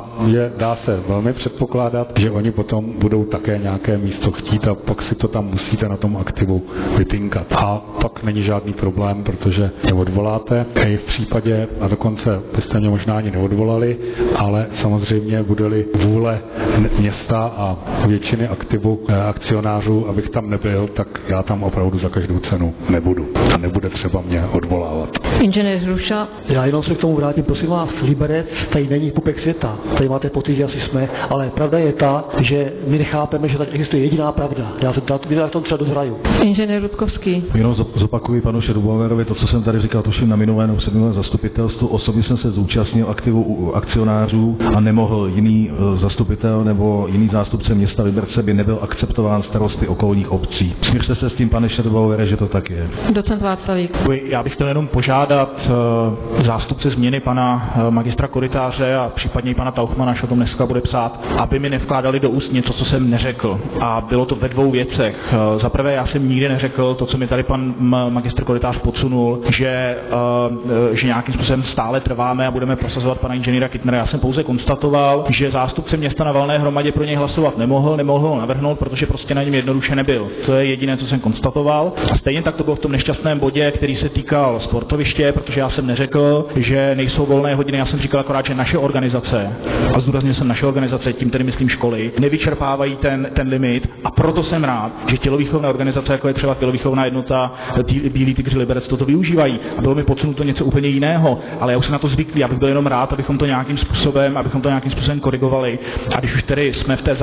dá se velmi předpokládat, že oni potom budou také nějaké místo chtít a pak si to tam musíte na tom aktivu vytinkat. A pak není žádný problém, protože je odvoláte. I v případě, a dokonce byste mě možná ani neodvolali, ale samozřejmě bude-li vůle města a většiny akcionářů, abych tam nebyl, tak já tam opravdu za každou cenu nebudu. A nebude třeba mě odvolávat. Inženýr Hruša. Já jenom se k tomu vrátím, prosím vás, Liberec tady není pupek světa. Tady máte pocit, že asi jsme, ale pravda je ta, že my nechápeme, že tady existuje jediná pravda. Já se v tom třeba dozhraju. Inženýr Rudkovský. Jenom zopakuju panu Šedobaverovi to, co jsem tady říkal, tuším na minulém předminulém zastupitelstvu. Osobně jsem se zúčastnil aktivu akcionářů a nemohl jiný zastupitel nebo jiný zástupce města Liberce by nebyl akceptován starosty okolních obcí. Směřte se s tím, pane Šedobauere, že to tak je. Docent Václavík. Já bych chtěl jenom požádat zástupce změny pana magistra Korytáře a případně i pana Tauchmana, až o tom dneska bude psát, aby mi nevkládali do úst něco, co jsem neřekl. A bylo to ve 2 věcech. Za prvé, já jsem nikdy neřekl to, co mi tady pan magistr Korytář podsunul, že nějakým způsobem stále trváme a budeme prosazovat pana inženýra Kittnera. Já jsem pouze konstatoval, že zástupce města na valné hromadě pro něj hlasovat nemohl ho navrhnout, protože prostě na něm jednoduše nebyl. To je jediné, co jsem konstatoval. A stejně tak to bylo v tom nešťastném bodě, který se týkal sportoviště, protože já jsem neřekl, že nejsou volné hodiny, já jsem říkal akorát, že naše organizace, a zdůraznil jsem naše organizace, tím tedy myslím školy, nevyčerpávají ten limit a proto jsem rád, že tělovýchovné organizace, jako je třeba tělovýchovná jednota Bílí tygři Liberec, toto využívají. A bylo mi podsunuto něco úplně jiného, ale já už jsem na to zvyklý, abych byl jenom rád, abychom to nějakým způsobem korigovali. A když už tedy jsme v té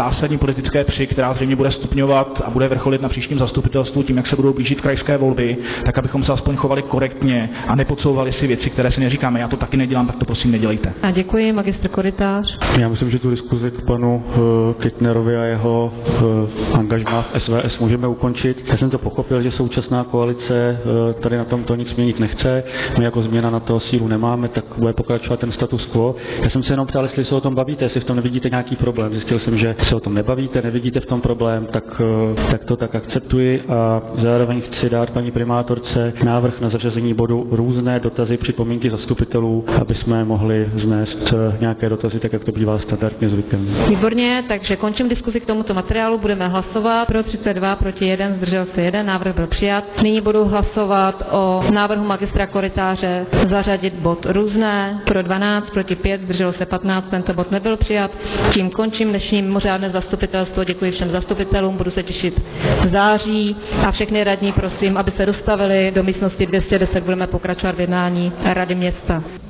zásadní politické při, která zřejmě bude stupňovat a bude vrcholit na příštím zastupitelstvu tím, jak se budou blížit krajské volby, tak abychom se aspoň chovali korektně a nepodsouvali si věci, které si neříkáme. Já to taky nedělám, tak to prosím nedělejte. A děkuji, magistr Korytář. Já myslím, že tu diskuzi k panu Kettnerovi a jeho angažmá v SVS můžeme ukončit. Já jsem to pochopil, že současná koalice tady na tomto nic měnit nechce. My jako změna na to sílu nemáme, tak bude pokračovat ten status quo. Já jsem se jenom ptal, jestli se o tom bavíte, jestli v tom nevidíte nějaký problém. Zjistil jsem, že se o tom nebavíte, nevidíte v tom problém, tak to tak akceptuji a zároveň chci dát paní primátorce návrh na zařazení bodu různé dotazy, připomínky zastupitelů, aby jsme mohli vznést nějaké dotazy, tak jak to bývá standardně zvykem. Výborně, takže končím diskuzi k tomuto materiálu, budeme hlasovat. Pro 32, proti 1, zdržel se 1, návrh byl přijat. Nyní budu hlasovat o návrhu magistra Korytáře zařadit bod různé. Pro 12, proti 5, zdržel se 15, tento bod nebyl přijat. Tím končím dnešní mimořádné zastupitelstvo. Děkuji všem zastupitelům, budu se těšit v září a všechny radní prosím, aby se dostavili do místnosti 210, budeme pokračovat v jednání Rady města.